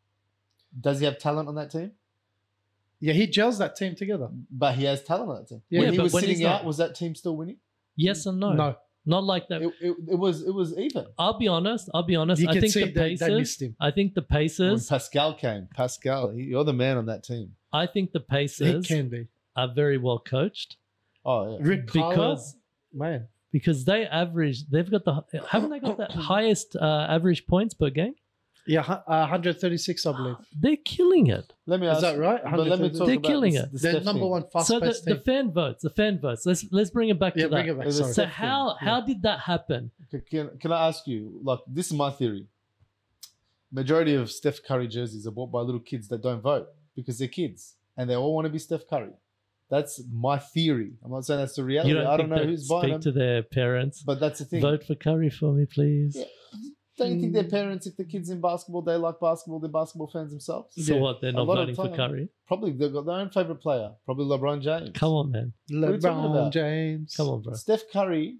does he have talent on that team? Yeah, he gels that team together. But he has talent on that team. Yeah, when he but was when sitting he's out, not- was that team still winning? Yes and no. No, Not like that. It, it, it was. It was even. I'll be honest. I'll be honest. you I can think see the they, they Pacers. missed him. I think the When Pacers. Pascal came, Pascal, he- you're the man on that team. I think the He Pacers can be. are very well coached Oh yeah. Rick Carlisle, because man, because they average. They've got the haven't they got the highest uh, average points per game? yeah, hu- uh, one hundred thirty-six, I believe. They're killing it. Let me Is ask. that right? But let me talk They're about killing this, it. the They're Steph number thing. one fast So the, paced the team. fan votes, the fan votes. Let's let's bring it back Yeah, to bring that. it back. It was Sorry. So Steph how thing, how yeah. did that happen? Can, can I ask you? Like, this is my theory. Majority of Steph Curry jerseys are bought by little kids that don't vote because they're kids and they all want to be Steph Curry. That's my theory. I'm not saying that's the reality. You don't I don't think know they'd who's buying speak them, to their parents? but that's the thing. Vote for Curry for me, please. Yeah. Don't you think their parents, if the kids in basketball, they like basketball, they're basketball fans themselves? So Yeah. what? They're A not lot of voting for time. Curry. Probably they've got their own favorite player. Probably LeBron James. Come on, man. are you talking LeBron about? James. Come on, bro. Steph Curry.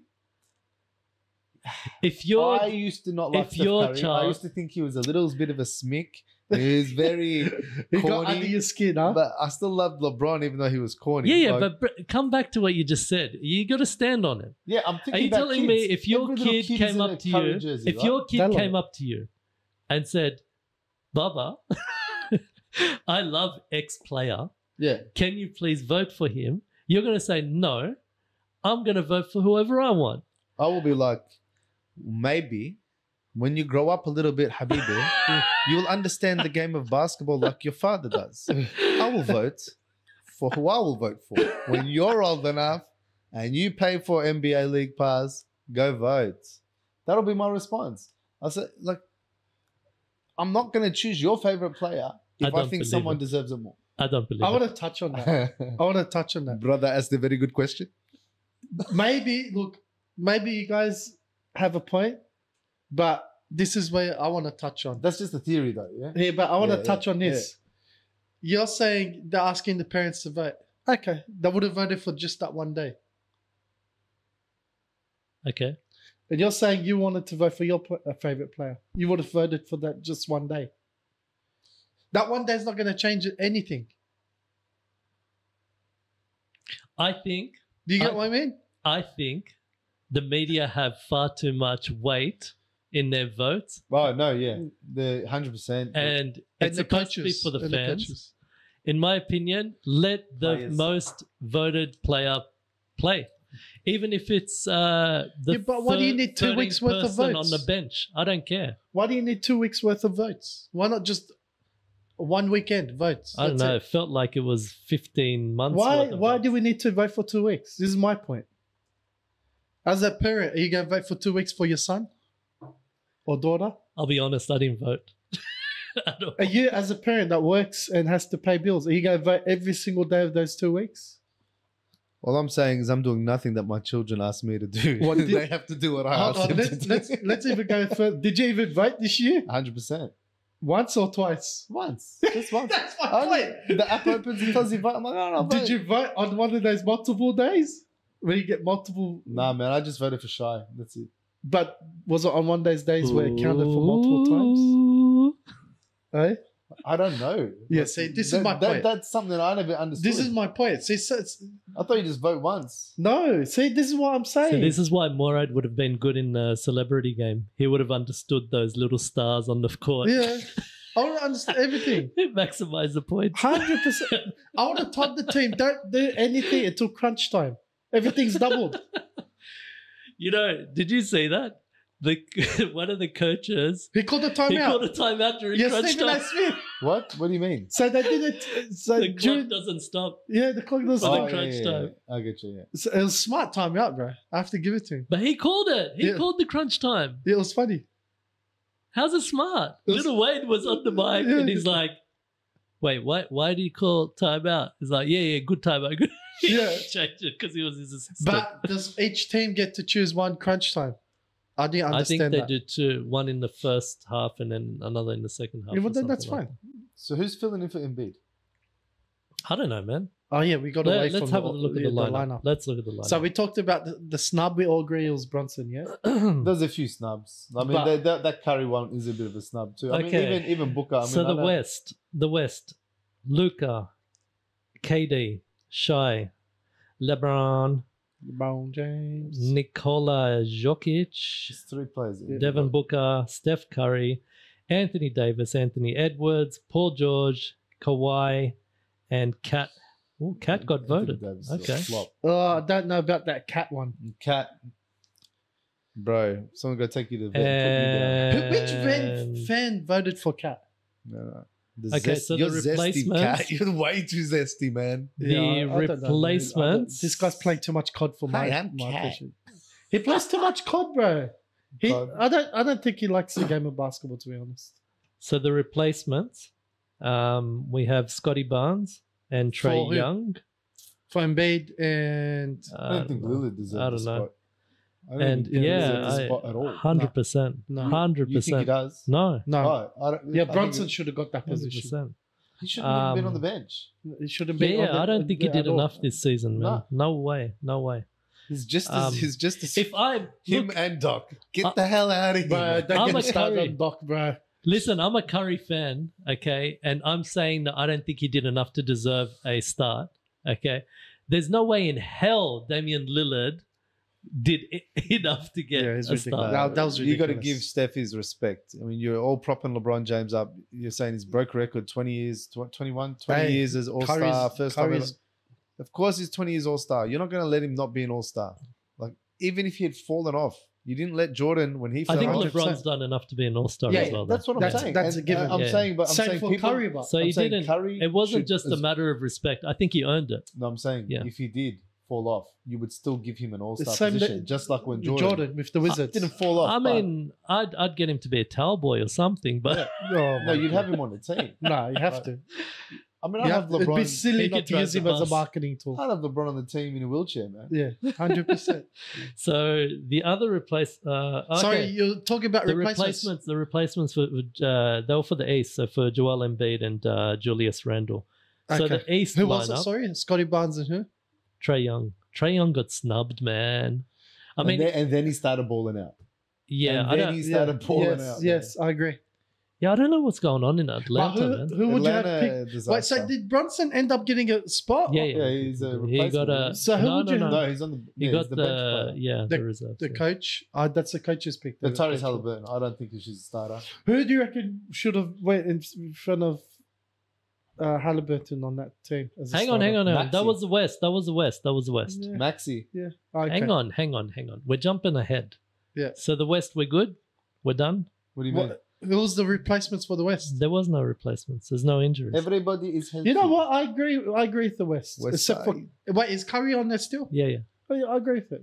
If you're I used to not like if Steph your Curry. I child- used to think he was a little bit of a smick He's very He got under corny. your skin, huh? But I still loved LeBron, even though he was corny. Yeah, yeah, Like, but br- come back to what you just said. You got to stand on it. yeah, I'm thinking Are you about telling kids. me if your Every little kid kid is came in a up to Curry you, jersey, if right? your kid Tell came him. up to you and said, "Baba, I love X player. Yeah, Can you please vote for him?" You're going to say, "No, I'm going to vote for whoever I want." I will be like, maybe when you grow up a little bit, Habibi, you'll understand the game of basketball like your father does. I will vote for who I will vote for. When you're old enough and you pay for N B A League Pass, go vote. That'll be my response. I said, like, I'm not going to choose your favorite player I if I, don't think believe someone it. deserves it more. I don't believe I it. want to touch on that. I want to touch on that. Brother asked a very good question. Maybe, look, maybe you guys have a point, but this is where I want to touch on. That's just a theory, though, yeah? Yeah, but I want Yeah, to touch yeah, on this. You're saying they're asking the parents to vote. Okay, they would have voted for just that one day. Okay. And you're saying you wanted to vote for your pl- uh, favorite player. You would have voted for that just one day. That one day is not going to change anything. I think, Do you get I- what I mean? I think the media have far too much weight in their votes, Oh, no, yeah. The one hundred percent. and And it's the supposed to be coaches. for the and fans. coaches. In my opinion, let the Players. most voted player play, even if it's uh, the Yeah, but why do you third- need two thirteenth weeks worth of person votes? on the bench? I don't care. Why do you need two weeks worth of votes? Why not just one weekend votes? I don't That's know. it. It felt like it was fifteen months. Why? worth of Why votes. do we need to vote for two weeks? This is my point. As a parent, are you going to vote for two weeks for your son or daughter? I'll be honest. I didn't vote. At all. Are you, as a parent that works and has to pay bills, are you going to vote every single day of those two weeks? All I'm saying is I'm doing nothing that my children ask me to do. What did- they have to do what I Hold ask on, them let's, to do. let's, let's even go further. Did you even vote this year? one hundred percent. Once or twice? Once. Just once. That's my I- point. The app opens and tells you vote. I'm like, no, no, Did vote. you vote on one of those multiple days where you get multiple? Nah, man, I just voted for Shy. That's it. But was it on one of those days where it counted for multiple times? Ooh. Eh? I don't know. Yeah, Like, see, this is that- my that- point. That's something I never understood. This is my point. See, so it's, I thought you just vote once. no, see, this is what I'm saying. So this is why Morad would have been good in the celebrity game. He would have understood those little stars on the court. Yeah, I want to understand everything. Maximize the points. Hundred percent. I want to told the team, don't do anything until crunch time. Everything's doubled. You know, did you see that? The one of the coaches He called a he timeout. called a timeout during Yeah, crunch Stephen A. time. Smith. What? What do you mean? So they did it. So The clock during, doesn't stop. yeah, the clock was Oh, like, the crunch time. I get you, yeah. so it was smart timeout, bro. I have to give it to him. But he called it. He Yeah. called the crunch time. It was funny. How's it smart? It was- Little Wade was on the mic Yeah. and he's like, wait, why why do you call timeout? He's like, yeah, yeah, good timeout. Good. He Yeah. changed it because he was his assistant. But does each team get to choose one crunch time? I didn't I think understand they that. do two, one in the first half and then another in the second half. Yeah, or well, then that's something fine. like So who's filling in for Embiid? that. I don't know, man. Oh yeah, we got away Let, from let's have the, a look at yeah, the lineup. Let's look at the lineup. So we talked about the, the snub. We all agree it was Brunson, yeah. There's a few snubs. I mean, But- that, that that Curry one is a bit of a snub too. I mean, Okay. even even Booker. I mean, so I the know- West, the West, Luca, K D, Shai, LeBron, LeBron James. Nikola Jokic, It's three players. Yeah. Devin Booker, Steph Curry, Anthony Davis, Anthony Edwards, Paul George, Kawhi, and Cat. Oh, Cat got Anthony voted. Davis is a Okay. Flop. Oh, I don't know about that cat one. Cat. Bro, someone go take you to the vet. Put you down. Who- Which fan, And- fan voted for cat? No, no. The Okay, zest- so the you're zesty, replacements- Cat. You're way too zesty, man. The Yeah, I- I don't know, man. I don't- replacements. This guy's playing too much C O D for my, Hey, I'm my cat. question. He plays too much C O D, bro. He, C O D. I don't. I don't think he likes the game of basketball, to be honest. So the replacements, um, we have Scotty Barnes and Trey For who? Young. For Embiid and I don't think Lillard deserves I don't the know. spot. I don't And think he yeah, deserves the spot at all. hundred percent, No. hundred You think he percent. does? No, no, Oh, I don't, yeah, I think Brunson he- should have got that hundred position. percent. He shouldn't have been on Um, the bench. He shouldn't Yeah, be. on yeah, the- I don't think he at did all. enough this season, man. No. No way, no way. He's just as, Um, he's just as If I him look, and Doc. Get I- the hell out of here. Bro, don't I'm get a me started Curry. on Doc, bro. Listen, I'm a Curry fan, okay, and I'm saying that I don't think he did enough to deserve a start, okay. There's no way in hell Damian Lillard did I- enough to get Yeah, it's a ridiculous. start. That- that was You got to ridiculous. give Steph his respect. I mean, you're all propping LeBron James up. You're saying his broke record twenty years, tw- twenty-one, twenty Hey, years as All Star. Curry's- First time. ever. Curry's- Of course, he's twenty years All Star. You're not going to let him not be an All Star. Like even if he had fallen off, you didn't let Jordan when he I fell think off. one hundred percent. LeBron's done enough to be an all-star Yeah, as well. That's though. what I'm That's- saying. that's a And, given. uh, I'm Yeah. saying, but I'm Same saying for people, Curry, but So I'm he saying didn't. Curry It wasn't should- just a matter of respect. I think he earned it. No, I'm saying Yeah. if he did fall off, you would still give him an All The Star same position, that- just like when with Jordan, Jordan with the Wizards. didn't fall off. I but- mean, I'd I'd get him to be a towel boy or something, but Oh, no, my you'd God. have him on the team. No, you have But- to. I mean, I You have have, it'd be LeBron. silly He not could to drive use the him as a bus. marketing tool. I'd have LeBron on the team in a wheelchair, man. Yeah, hundred percent. so the other replace. Uh, okay. Sorry, you're talking about the replacements. replacements. The replacements for uh, they were for the East, so for Joel Embiid and uh, Julius Randle. So Okay. the East Who was it? lineup, Sorry, Scotty Barnes and who? Trey Young. Trey Young got snubbed, man. I and mean, then, and then he started balling out. yeah, and I then don't. he started balling yes, out. yes, I agree. Yeah, I don't know what's going on in But Atlanta, who, man. who would you have Atlanta, picked? disaster. Wait, so did Brunson end up getting a spot? Yeah, yeah. Yeah, he's a he replacement, got a. isn't he? So who no, would no, you- no. No, he's on the. He yeah, got he's the, the, bench player. yeah, The- the reserve. The yeah. coach. Uh, that's the coach's pick. The the Tyrese coach. Halliburton. I don't think he's a starter. Who do you reckon should have went in front of uh, Halliburton on that team? As a Hang on, starter? hang on, hang on. That Maxi. was the West. That was the West. That was the West. Yeah. Maxi. Yeah. Okay. Hang on, hang on, hang on. We're jumping ahead. Yeah. So the West, we're good. We're done. What do you mean? What, who's the replacements for the West? There was no replacements. There's no injuries. Everybody is healthy. You know what? I agree. I agree with the West. West Except for side. wait, is Curry on there still? Yeah, yeah. Oh, yeah, I agree with it.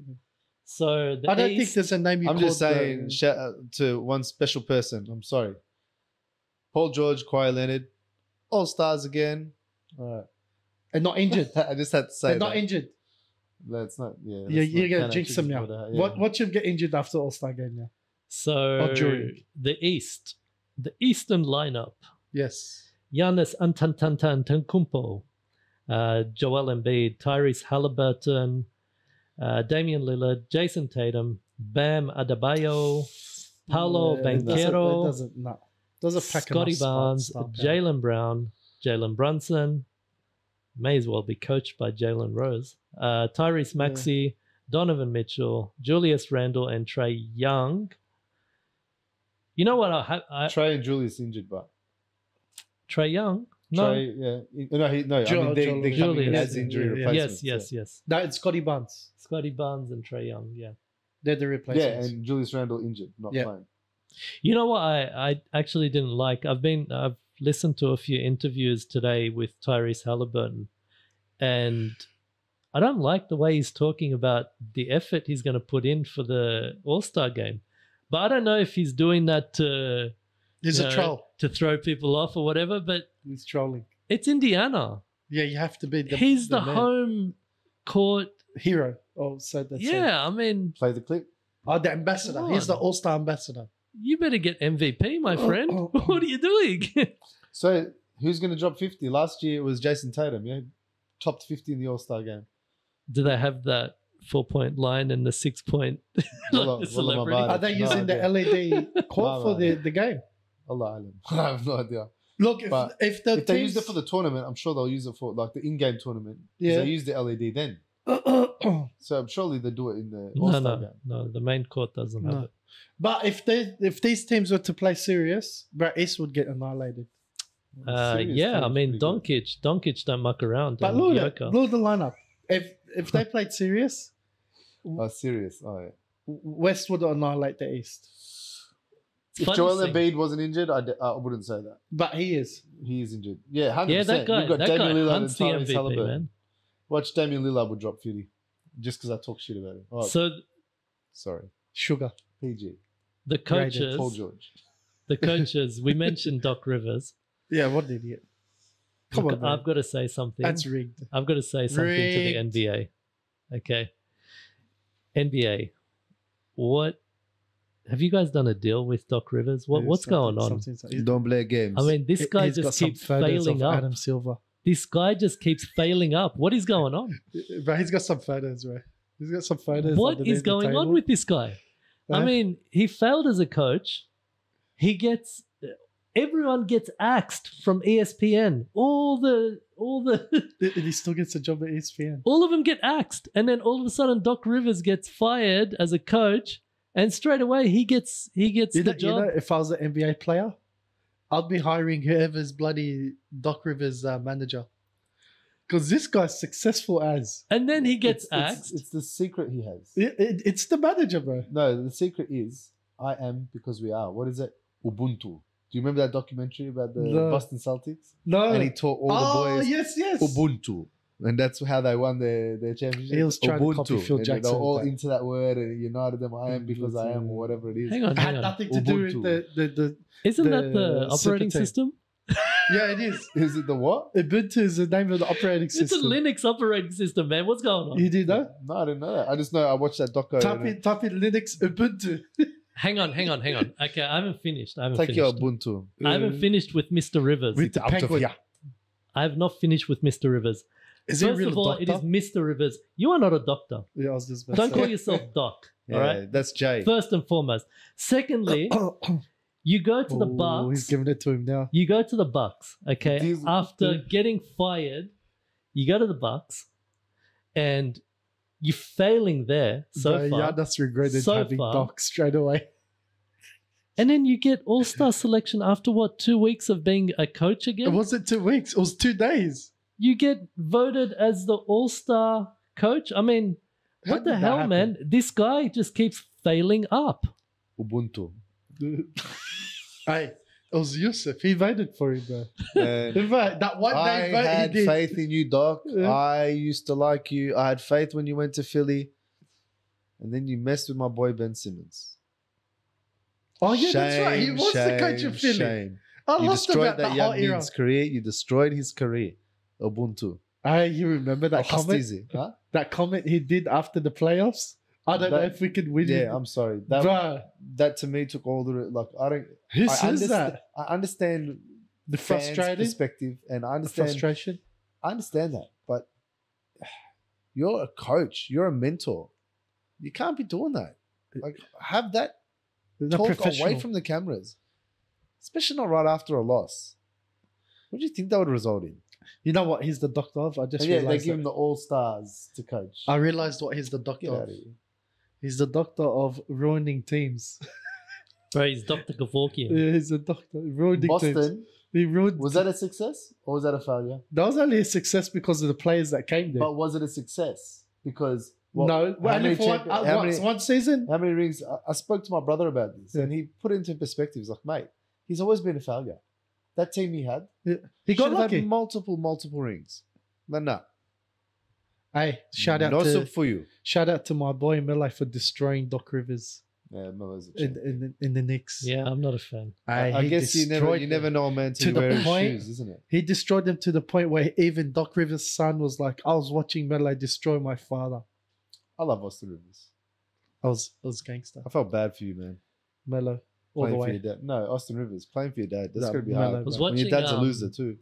So the I don't think East, there's a name you I'm called just saying, the- shout out to one special person. I'm sorry. Paul George, Kawhi Leonard, all stars again. All right. and not injured. I just had to say They're that. not injured. That's not. Yeah. Yeah, that's you're not gonna kinda jinx them tricky, now. but, uh, yeah. What what should get injured after All Star game now? so Or during. the East, the Eastern lineup: Yes. Giannis Antetokounmpo, uh, Joel Embiid, Tyrese Halliburton, uh, Damian Lillard, Jason Tatum, Bam Adebayo, Paolo Yeah, it doesn't- it Banchero, doesn't no. Doesn't pack Scotty enough spots, Barnes, start there. Jalen Brown, Jalen Brunson, may as well be coached by Jalen Rose, uh, Tyrese Maxey, Donovan Mitchell, Julius Randle, and Trey Young. You know what? I, ha- I Trey and Julius injured, but Trey Young. No. Trey, yeah, he- no, he, no. I Ju- mean, they, Ju- they're coming in Julius. as injury Yeah, yeah. replacements. Yes, yes, yes. No, it's Scotty Barnes. Scotty Barnes and Trey Young. Yeah. They're the Yeah, replacements. and Julius Randle injured, not Yeah. playing. You know what I, I actually didn't like? I've been I've listened to a few interviews today with Tyrese Halliburton, and I don't like the way he's talking about the effort he's going to put in for the All-Star game. But I don't know if he's doing that to He's you a know, troll. to throw people off or whatever, but He's trolling. it's Indiana. Yeah, you have to be the he's the, man. home court. hero. Oh, so that's it. Yeah, I mean, Play the clip. Oh, the ambassador. Come He's the on. All Star ambassador. you better get M V P, my Oh, friend. oh, oh. What are you doing? So who's going to drop fifty? Last year it was Jason Tatum. Yeah, topped fifty in the All Star game. Do they have that four-point line and the six-point Wallah- like the wallah celebrity? my bad. Are they No using the idea. L E D court No, for no. the, the game? Allah alam. I have no idea. Look, if, But if the If they teams, used it for the tournament, I'm sure they'll use it for like the in-game tournament. 'Cause Yeah. They use the L E D then. So surely they do it in the No, All-Star no, game. no. The main court doesn't have No. it. but if they if these teams were to play serious, Brett East would get annihilated. Uh, Serious yeah, I team's mean, pretty good. Doncic, Doncic don't muck around. But and look at Joker. look at the lineup. If if they played serious, Oh, serious. Oh, yeah. West would annihilate the East. It's If funny Joel seeing- Embiid wasn't injured, I, d- I wouldn't say that. But he is. He is injured. Yeah, one hundred yeah, percent. that guy, You've got that guy Damian Lillard hunts the and M Tyrese V P, Halliburton. man. Watch Damian Lillard would drop fifty just because I talk shit about him. Oh, So sorry. Sugar. P G. the coaches, Paul George. the coaches. We mentioned Doc Rivers. Yeah, what an idiot. Come Look, on, man. I've got to say something. That's rigged. I've got to say something to the Rigged. N B A. Okay, N B A. What have you guys done a deal with Doc Rivers? What Yeah, what's going something- on? something- something- Don't play games. I mean, this He- guy he's got just some keeps photos failing of up. Adam Silver. This guy just keeps failing up. What is going on? But he's got some photos, right? He's got some photos. What underneath is the going on table. with this guy? I Huh? mean, he failed as a coach. He gets everyone gets axed from E S P N. All the, all the, And he still gets a job at E S P N. all of them get axed, and then all of a sudden, Doc Rivers gets fired as a coach, and straight away he gets he gets You the know, you job. know, if I was an N B A player, I'd be hiring whoever's bloody Doc Rivers uh, manager. Because this guy's successful as. And then he gets It's, it's, axed. it's the secret he has. It, it, it's the manager, bro. No, the secret is I am because we are. What is it? Ubuntu. Do you remember that documentary about the No. Boston Celtics? No. And he taught all oh, the boys yes, yes. Ubuntu. And that's how they won their, their championship. He was trying to copy Phil And Jackson They were all with that. into that word and united them. I am because I am, or whatever it is. Hang on, It had hang on. nothing to do with Ubuntu. the, the, the Isn't the that the operating super team. system? yeah, it is. Is it the what? Ubuntu is the name of the operating It's system. a Linux operating system, man. What's going on? You did that? No, I didn't know that. I just know I watched that doco. Type and in, type in Linux Ubuntu. Hang on, hang on, hang on. Okay, I haven't finished. I haven't Take your finished. Ubuntu. I haven't finished with Mister Rivers. With the Out of penguin. here. I have not finished with Mister Rivers. Is he First really of all, doctor? it is Mister Rivers. You are not a doctor. Yeah, I was just about Don't to call say. yourself Doc. Yeah, All right. that's Jay. First and foremost. Secondly, you go to the Oh, he's Bucks. giving it to him now. You go to the Bucks. Okay. These- After these- getting fired, you go to the Bucks, and you're failing there so Bro, far. Giannis regretted So having far. Doc straight away. And then you get All Star selection after what, two weeks of being a coach It again? wasn't two weeks. It was two days. You get voted as the All Star coach. I mean, How what the did that hell, happen? man? This guy just keeps failing up. Ubuntu. Hey, it was Yusuf. He voted for him, bro. And In fact, that one I day vote had he did. faith in you, Doc. Yeah. I used to like you. I had faith when you went to Philly. And then you messed with my boy Ben Simmons. Oh, yeah, that's right. He Shame, was the coach of shame, Philly. shame. I You lost destroyed about that that young whole era. man's career. You destroyed his career. Ubuntu. Hey, you remember that How comment? easy, huh? That comment he did after the playoffs? I don't know That- if we could win Yeah, it. I'm sorry. That Bro, that to me took all the like. I don't. who I says understand, that? I understand The fans' frustrated? perspective, and I The understand. frustration? I understand that, but you're a coach. You're a mentor. You can't be doing that. Like, have that They're not talk professional. away from the cameras, especially not right after a loss. What do you think that would result in? You know what he's the doctor of? I just And yeah, they realized give that. him the all stars to coach. I realized what he's the doctor Get out of. of here. He's the doctor of ruining teams. Bro, he's Doctor Kevorkian. Yeah, he's a doctor. Ruining teams. Boston, He ruined. was that a success or was that a failure? That was only a success because of the players that came there. But was it a success? Because what- no, how only many for one, champion- uh, how what, many- one season. How many rings? I, I spoke to my brother about this, Yeah. and he put it into perspective. He's like, mate, he's always been a failure. That team he had, He got should have lucky. had multiple, multiple rings. But no, Hey, shout out no to soup for you. shout out to my boy Mele for destroying Doc Rivers Yeah, Miller's a in champ. in, in the Knicks. Yeah, I'm not a fan. Hey, I he guess you never, destroyed you them. never know a man till To you the wear his point- shoes, isn't it? He destroyed them to the point where even Doc Rivers' son was like, "I was watching Mele destroy my father." I love Austin Rivers. I was I was gangster. I felt bad for you, man. Melo all the Playing for way. your dad. No, Austin Rivers playing for your dad. That's No, gonna be Melo, hard. I was bro. When your watching, dad's a um, loser too.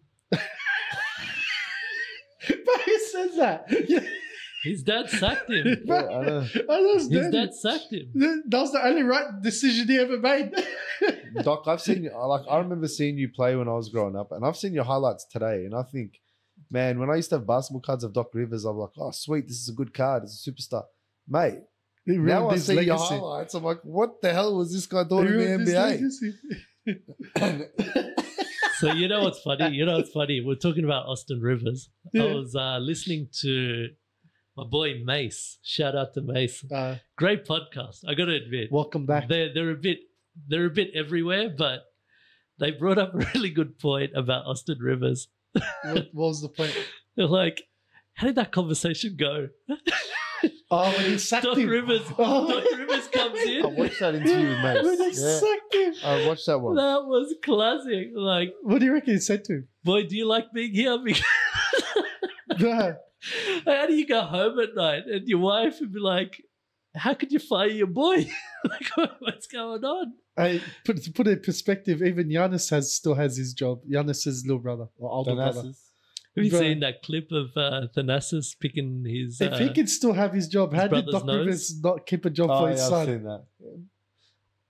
But who says that? Yeah, His dad sacked him. Yeah, I know. I was His dead. dad sacked him. That was the only right decision he ever made. Doc, I've seen you. Like I remember seeing you play when I was growing up, and I've seen your highlights today. And I think, man, when I used to have basketball cards of Doc Rivers, I'm like, oh, sweet, this is a good card. It's a superstar, mate. He ruined Now I his see your legacy. highlights. I'm like, what the hell was this guy doing He in the ruined his N B A? legacy. So you know what's funny? You know what's funny? We're talking about Austin Rivers. I Yeah. was uh, listening to my boy Mace. Shout out to Mace. Uh, Great podcast. I got to admit, welcome back. they're they're a bit they're a bit everywhere, but they brought up a really good point about Austin Rivers. what, what was the point? They're like, how did that conversation go? Oh, when he sacked Doc him. Rivers, Oh. Doc Rivers comes I in. watched that interview with When they Mace. Yeah, sacked him. I watched that one. That was classic. Like, What do you reckon he said to him? boy, do you like being here? Because No. how do you go home at night and your wife would be like, how could you fire your boy? Like, what's going on? Hey, put, to put it in perspective, even Giannis has still has his job. Giannis's little brother or older brother. Thanasis. Have you Bro. seen that clip of uh, Thanasis picking his... If uh, he can still have his job, his how did brother's Doc nose? Rivers not keep a job Oh, for yeah, his I've son? seen that.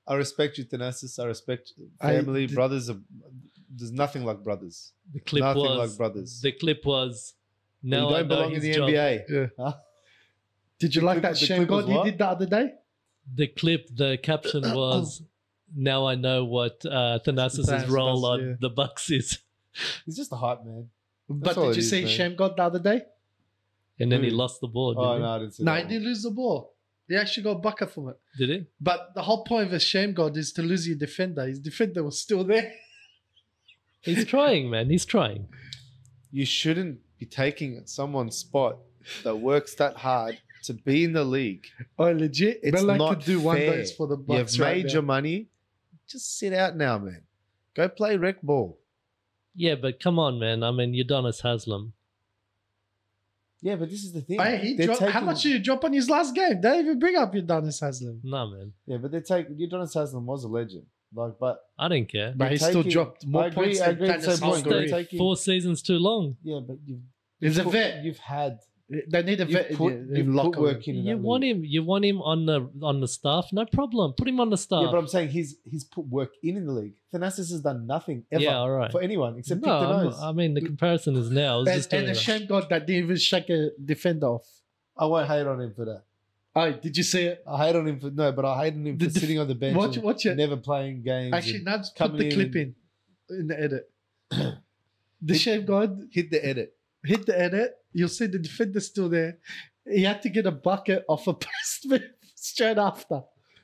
I respect you, Thanasis. I respect I- family. the- brothers are. There's nothing like brothers. The clip Nothing was like brothers. the clip was now you I don't know belong in his the job. N B A. Yeah. Huh? Did you The like clip- that the shame clip was God he what? did the other day? The clip, the caption was, "Now I know what uh, Thanasis' Thanasis role does, on yeah. the Bucks is." He's just a hype man. But all did it you is, see man. shame God the other day? And then he Who? lost the ball. Did Oh he? no, I didn't see No, that he one. didn't lose the ball. He actually got a bucket from it. Did he? But the whole point of a shame God is to lose your defender. His defender was still there. He's trying, man. He's trying. You shouldn't be taking someone's spot that works that hard to be in the league. Oh, legit. It's They like not to do fair. wonders for the Bucks. You've right made now. your money. Just sit out now, man. Go play rec ball. Yeah, but come on, man. I mean, Udonis Haslam. Yeah, but this is the thing. Hey, he They're dropped, how taking- much did you drop on his last game? They didn't even bring up Udonis Haslam. No, man. Yeah, but they take Udonis Haslam was a legend. Like, but I didn't care. But he You're still taking- dropped more I agree, points I than agree, Thanasis same point, Hustle. You're Stay taking- four seasons too long. yeah, but you've He's a put- vet. You've had They need a you've vet put, in, you've in put locker work room. in. in You that want league. him. You want him on the on the staff. No problem. Put him on the staff. Yeah, but I'm saying he's he's put work in in the league. Thanasis has done nothing ever Yeah, all right. for anyone except No, pick the I'm- nose. I mean the comparison is now. I was And, just and doing a that. shame God that didn't even shake a defender off. I won't hate on him for that. Oh, did you see it? I hate on him for no, but I hate on him The for def- sitting on the bench, watch- and watch it. never playing games. Actually, and Nabs put coming the in clip and- in in the edit. The shame God hit the edit. hit the edit. You'll see the defender's still there. He had to get a bucket off a post move straight after.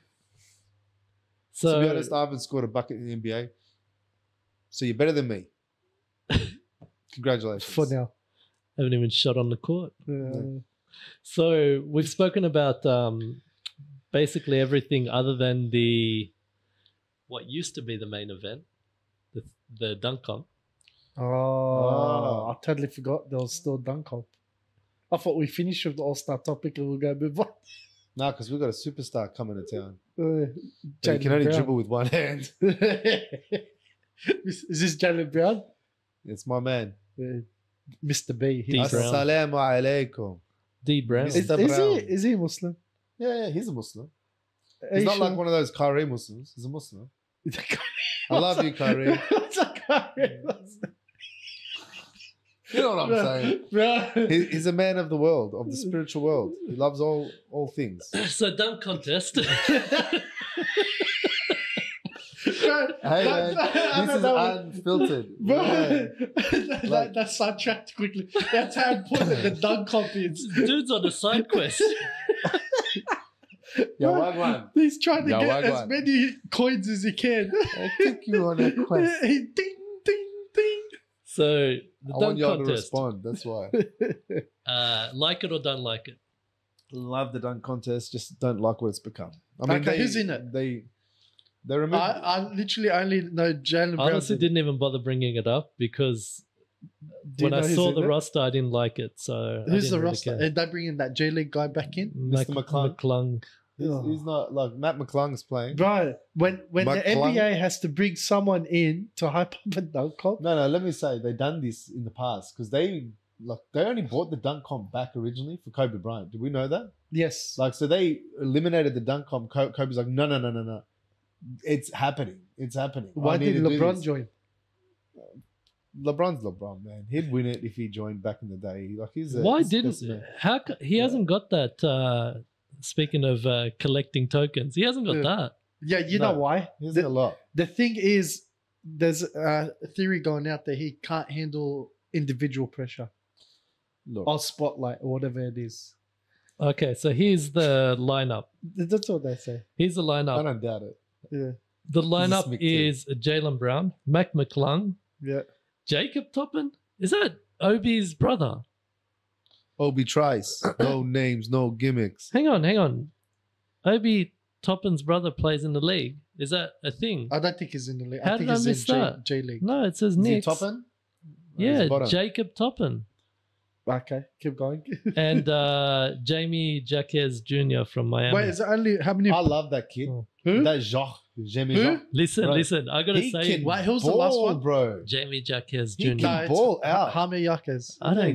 So to be honest, I haven't scored a bucket in the N B A, so you're better than me. Congratulations. For now. haven't even shot on the court. Uh, So we've spoken about um, basically everything other than the what used to be the main event, the the dunk comp. oh, I totally forgot there was still dunk comp. I thought we finished with the All Star topic and we'll go move on. No, because we've got a superstar coming to town. Uh, But you can only Jaylen Brown. dribble with one hand. is, is this Jalen Brown? It's my man. Uh, Mister B. He- D. is, Brown. Assalamu alaikum. D Brown. Is- is, Mister he, Brown. is he Muslim? Yeah, yeah, he's a Muslim. Are He's you not like sure? one of those Kyrie Muslims. He's a Muslim. It's a Kyrie I love you, Kyrie. It's a Kyrie Muslim. You know what I'm saying? Bro. He, he's a man of the world, of the spiritual world. He loves all all things. So dunk contest. Bro, Hey that- man, that- I this is don't know. unfiltered. Bro, Yeah. that, Like- that sidetracked quickly. That's how important the dunk comp is. Dude's on a side quest. Yo, Bro, wagwan. He's trying to Yeah, get as wagwan. many coins as he can. I took you on a quest. ding, ding, ding. So the I want dunk y'all to contest. respond. That's why. Uh, like it or don't like it. Love the dunk contest. Just don't like what it's become. I mean, Okay, they, who's in it? They they removed. I, I literally only know Jalen I Brown. honestly didn't even bother bringing it up because Do you when I know who's saw in the it? roster, I didn't like it. So I Who's didn't the really roster? care. Are they bringing that J League guy back in? Mister Mac- McClung. McClung. he's, Oh. he's not like Matt McClung's playing. Bro, when when the McClung? N B A has to bring someone in to hype up a dunk comp, No, no. Let me say they done this in the past because they like they only bought the dunk comp back originally for Kobe Bryant. Did we know that? yes. Like, so they eliminated the dunk comp. Co- Kobe's like, no, no, no, no, no. It's happening. It's happening. I Why need did to do LeBron this." join? LeBron's LeBron, man. He'd win it if he joined back in the day. Like he's a, Why he's the didn't best man. how co- he Yeah. hasn't got that? Uh, speaking of uh, collecting tokens, he hasn't got Yeah. that. Yeah, you No. know why? He's The, a lot. the thing is, there's a theory going out that he can't handle individual pressure Look, or spotlight or whatever it is. Okay, so here's the lineup. That's what they say. Here's the I lineup. don't doubt it. Yeah, The lineup Mick T. is Jalen Brown, Mac McClung, yeah. Jacob Toppin. Is that Obi's brother? Obi Trice. No names, no gimmicks. Hang on, hang on. Obi Toppin's brother plays in the league. Is that a thing? I don't think he's in the league. How I think did I he's miss in J, that? J League. No, it says Is he Knicks. Toppin? No, he's Yeah, bottom. Jacob Toppin. Okay, keep going. And uh, Jamie Jaquez Junior from Miami. Wait, is it only how many? I love that kid. Oh. Who? That Jacques. Jamie Who? Jacques. Listen, Bro, listen. I gotta He say, can Wait, who's the ball, last one? bro. Jamie Jaquez He Junior can- ball out. Jaime Yaquez. I don't. Yeah.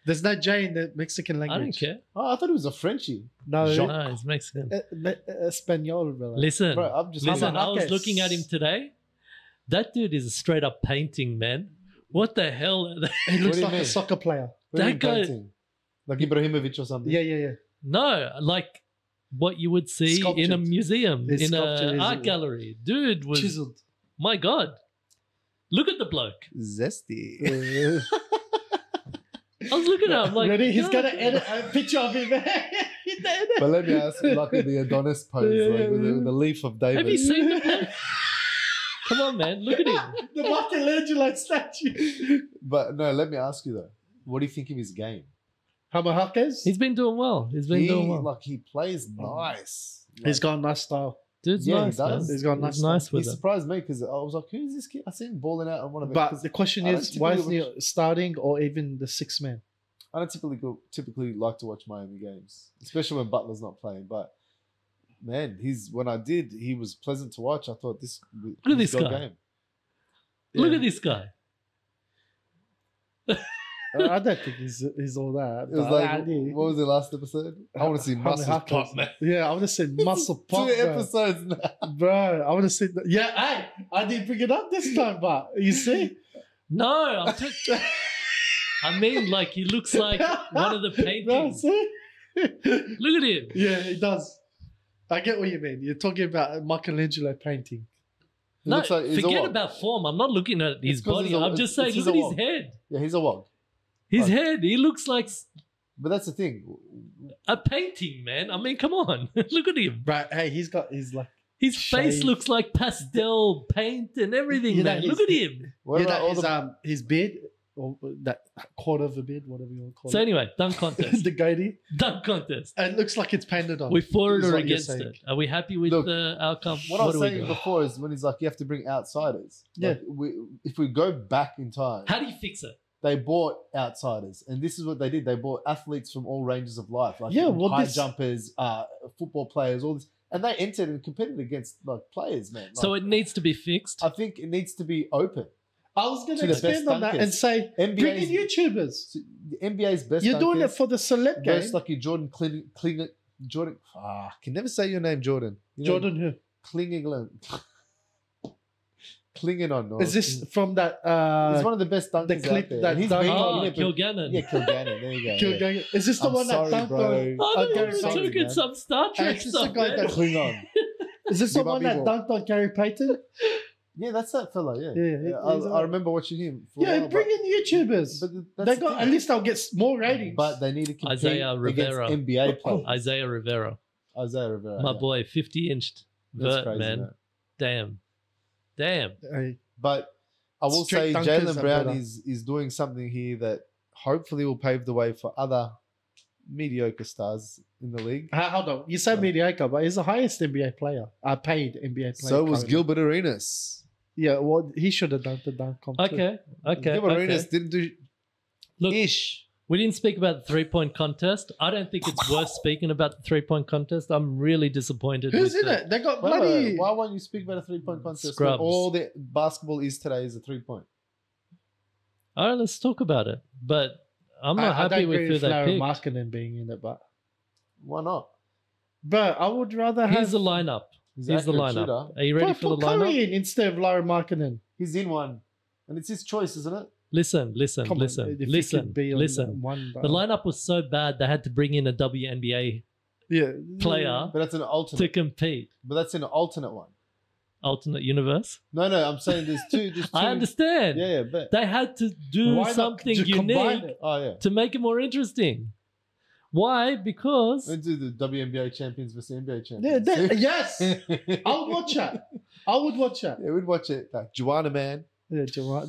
There's no J in the Mexican I language. don't care. Oh, I thought it was a Frenchie. No, Jean- No, he's Mexican. uh, uh, Espanol, brother. Listen, Bro, I'm just listen. I was Marquez. looking at him today. That dude is a straight up painting, man. What the hell? Are they- He looks do you like a mean? soccer player. What do you that mean guy- painting? Like Ibrahimovic or something. Yeah, yeah, yeah. No, like what you would see in a Sculptured. museum, It's in sculptured, an isn't art it? gallery. Dude was, Chiseled. my God. Look at the bloke. Zesty. Uh, I was looking at him like, Ready? He's God. gonna edit a picture of him. But let me ask you, like the Adonis pose, Yeah, like with, yeah. the, with the leaf of David. Have you seen the bloke? Come on, man. Look at him. the Michelangelo statue. But no, let me ask you though. What do you think of his game? Hamahakas? He's been doing well. He's been he, doing well. Like he plays nice. He's got a nice style. Dude's Yeah, he nice, does. man. He's got a nice He's nice He with it. surprised me because I was like, "Who's this kid?" I seen him balling out on one of it. But 'cause the question I don't is, why isn't typically he starting or even the sixth man? I don't typically go, typically like to watch Miami games, especially when Butler's not playing. But man, he's when I did, he was pleasant to watch. I thought this Look at he's this got guy. game. Look Yeah. at this guy. Uh, I don't think he's he's all that. It was but like, I do. what was the last episode? I want to see muscles Hamahakas. pop, man. Yeah, I want to say muscle pop, Two bro. episodes now. bro. I want to see. The, yeah, hey, I didn't bring it up this time, but you see, No, I'm t- I mean, like, he looks like one of the Bro, paintings. see? Look at him. Yeah, he does. I get what you mean. You're talking about Michelangelo painting. He No, looks like he's a forget wog. about form. I'm not looking at his It's 'cause body. he's a- I'm just it's- saying, it's look a at his wog. head. Yeah, he's a wog. His Right. head, he looks like s- But that's the thing. a painting, man. I mean, come on. Look at him. Right? Hey, he's got. He's like. His face Shave. looks like pastel paint and everything, You know, man. he's- Look at him. What yeah, about that all his the um his beard or that quarter of a beard, whatever you want to call So it. anyway, dunk contest. the goatee. Dunk contest. It looks like it's painted on. We for it is or what you're against saying. it? Are we happy with Look, the outcome? What, I was do we saying do? before is when he's like, you have to bring outsiders. Yeah. Like, we, if we go back in time, How do you fix it? they bought outsiders, and this is what they did. They bought athletes from all ranges of life, like Yeah, well, high this- jumpers, uh, football players, all this, and they entered and competed against like players, man. So Like, it needs to be fixed. I think it needs to be open. I was going to to the best expand on that dunkers. and say, N B bring A's in YouTubers. so the N B A's best. You're doing it dunkers for the celeb game. versus like your Jordan Kling, Kling, Jordan. Ah, I can never say your name, Jordan. You know, Jordan who? Klinging, clinging on. Or, Is this from that? Uh, He's one of the best dunkers the clip out there. that And he's dunk- been Oh, in it, but- Kilgannon. Yeah, Kilgannon. There you go. yeah. Kilgang- Is this the I'm one sorry, that dunked bro. on? I Uh, thought Gary we were sorry, talking man. some Star Hey, Trek it's just a stuff, guy man. that- Klingon. Is this the Give up one that evil. dunked on Gary Payton? Yeah, that's that fella. Yeah, Yeah, he- I, he's I alright. remember watching him. For a Yeah, while, bring but, in YouTubers. but that's They the got thing. at least they'll get more ratings. But they need to compete Isaiah Rivera. against N B A players. Isaiah Rivera, Isaiah Rivera, my yeah. boy, fifty inched That's vert, crazy, man. man. Damn, damn. Hey, But I will Straight say dunkers Jalen are Brown better. is is doing something here that hopefully will pave the way for other mediocre stars in the league. h- hold on. You said Yeah. mediocre, but he's the highest N B A player. Uh, paid N B A player. So was currently. Gilbert Arenas. Yeah, well, he should have done the dunk comp. too. Okay, okay. Gilbert okay. Arenas didn't do Look, ish. we didn't speak about the three-point contest. I don't think it's worth speaking about the three-point contest. I'm really disappointed. Who's with in the- it? They got Wait, wait, bloody. wait. Why won't you speak about a three point contest? Scrubs. When all the basketball is today is a three point. All right, let's talk about it. But I'm I, not I happy don't with agree who with they Larry picked. Markkinen being in it, but Why not? but I would rather have. Here's the lineup. He's, Here's the an lineup. accurate shooter. Are you ready Bro, for the put Curry lineup? in instead of Larry Markkinen. He's in one, and it's his choice, isn't it? Listen, listen, Come listen, on, if he listen, could be on listen. that one. The lineup was so bad they had to bring in a W N B A yeah, player But that's an to alternate. compete. But that's an alternate one. Alternate universe. No, no, I'm saying there's two. There's two. I understand. Yeah, yeah, but They had to do Why not something just combine unique it? oh yeah. to make it more interesting. Why? Because Let's do the W N B A champions versus N B A Yeah, champions. that, yes, I would watch that. I would watch that. Yeah, we'd watch it. Like Joanna man. Yeah, Jawan.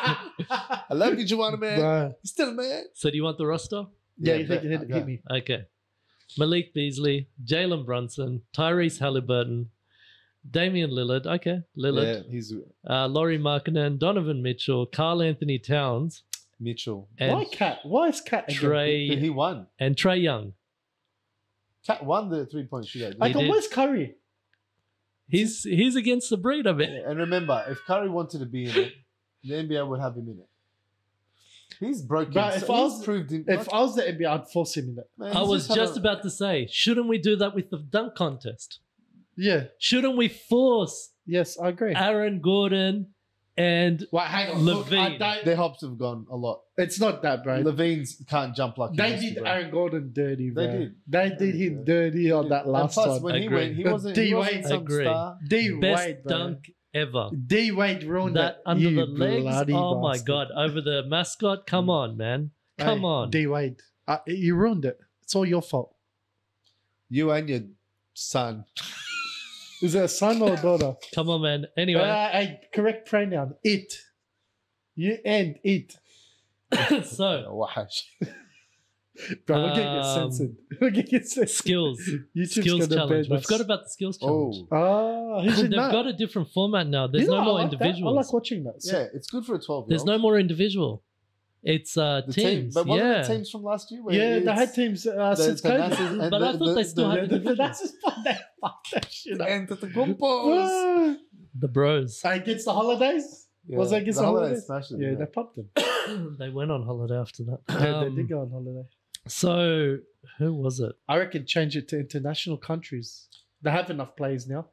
I love you, Joanna man. Bruh. You're still a man. so do you want the roster? Yeah, Yeah, hit, bet. hit, Okay. hit me. Okay. Malik Beasley, Jalen Brunson, Tyrese Halliburton, Damian Lillard. Okay, Lillard. Yeah, he's Uh, Laurie Markkinen, Donovan Mitchell, Carl Anthony Towns, Mitchell. and Why Cat? Why is Cat? again? Trey He won. and Trey Young. Cat won the three point shootout. Like, He did. where's Curry? He's he's against the breed of it. Yeah, and remember, if Curry wanted to be in it, the N B A would have him in it. He's broken. But if so I he's was- proved him. If I was the N B A, I'd force him in it. Man, I he's was had just a- about to say, shouldn't we do that with the dunk contest? Yeah. Shouldn't we force Yes, I agree. Aaron Gordon and Wait, hang on. Look, I Levine. don't- Their hops have gone a lot. it's not that, bro. Levine's can't jump like he They used to, did bro. Aaron Gordon dirty, bro. They did. They did him dirty on that And last plus, one. when he Agree. went, he But wasn't, D he Wade- wasn't some Agree. star. D best Wade, bro. dunk ever. D Wade ruined That it. under You the legs. bloody Oh my bastard. god! Over the mascot. Come on, man. Come Hey, on. D Wade. Uh, you ruined it. It's all your fault. You and your son. Is it a son or a daughter? Come on, man. Anyway, Uh, hey, correct pronoun. It. You and it. so Wahash. Bro, we're getting it Um, censored. We're getting it censored. skills, YouTube's skills gonna challenge. ban We us. forgot about the skills challenge. Oh, Ah, who's in They've that? got a different format now. There's You know, no I more like that. individuals. I like watching that. So- yeah, it's good for a twelve. There's no more individual. It's uh the teams. team, but wasn't yeah. it teams from last year? where yeah, they it's- had teams uh, the- since the COVID. Nassers and But I the- thought the- they still the- had The- individuals. That's just fun. They fucked that shit up. and the Gumpos. Ah. The bros. Against the holidays? Was that against the holidays? smashed it, Yeah, yeah. they popped them. They went on holiday after that. Yeah, they Um, did go on holiday. So who was it? I reckon change it to international countries. They have enough players now.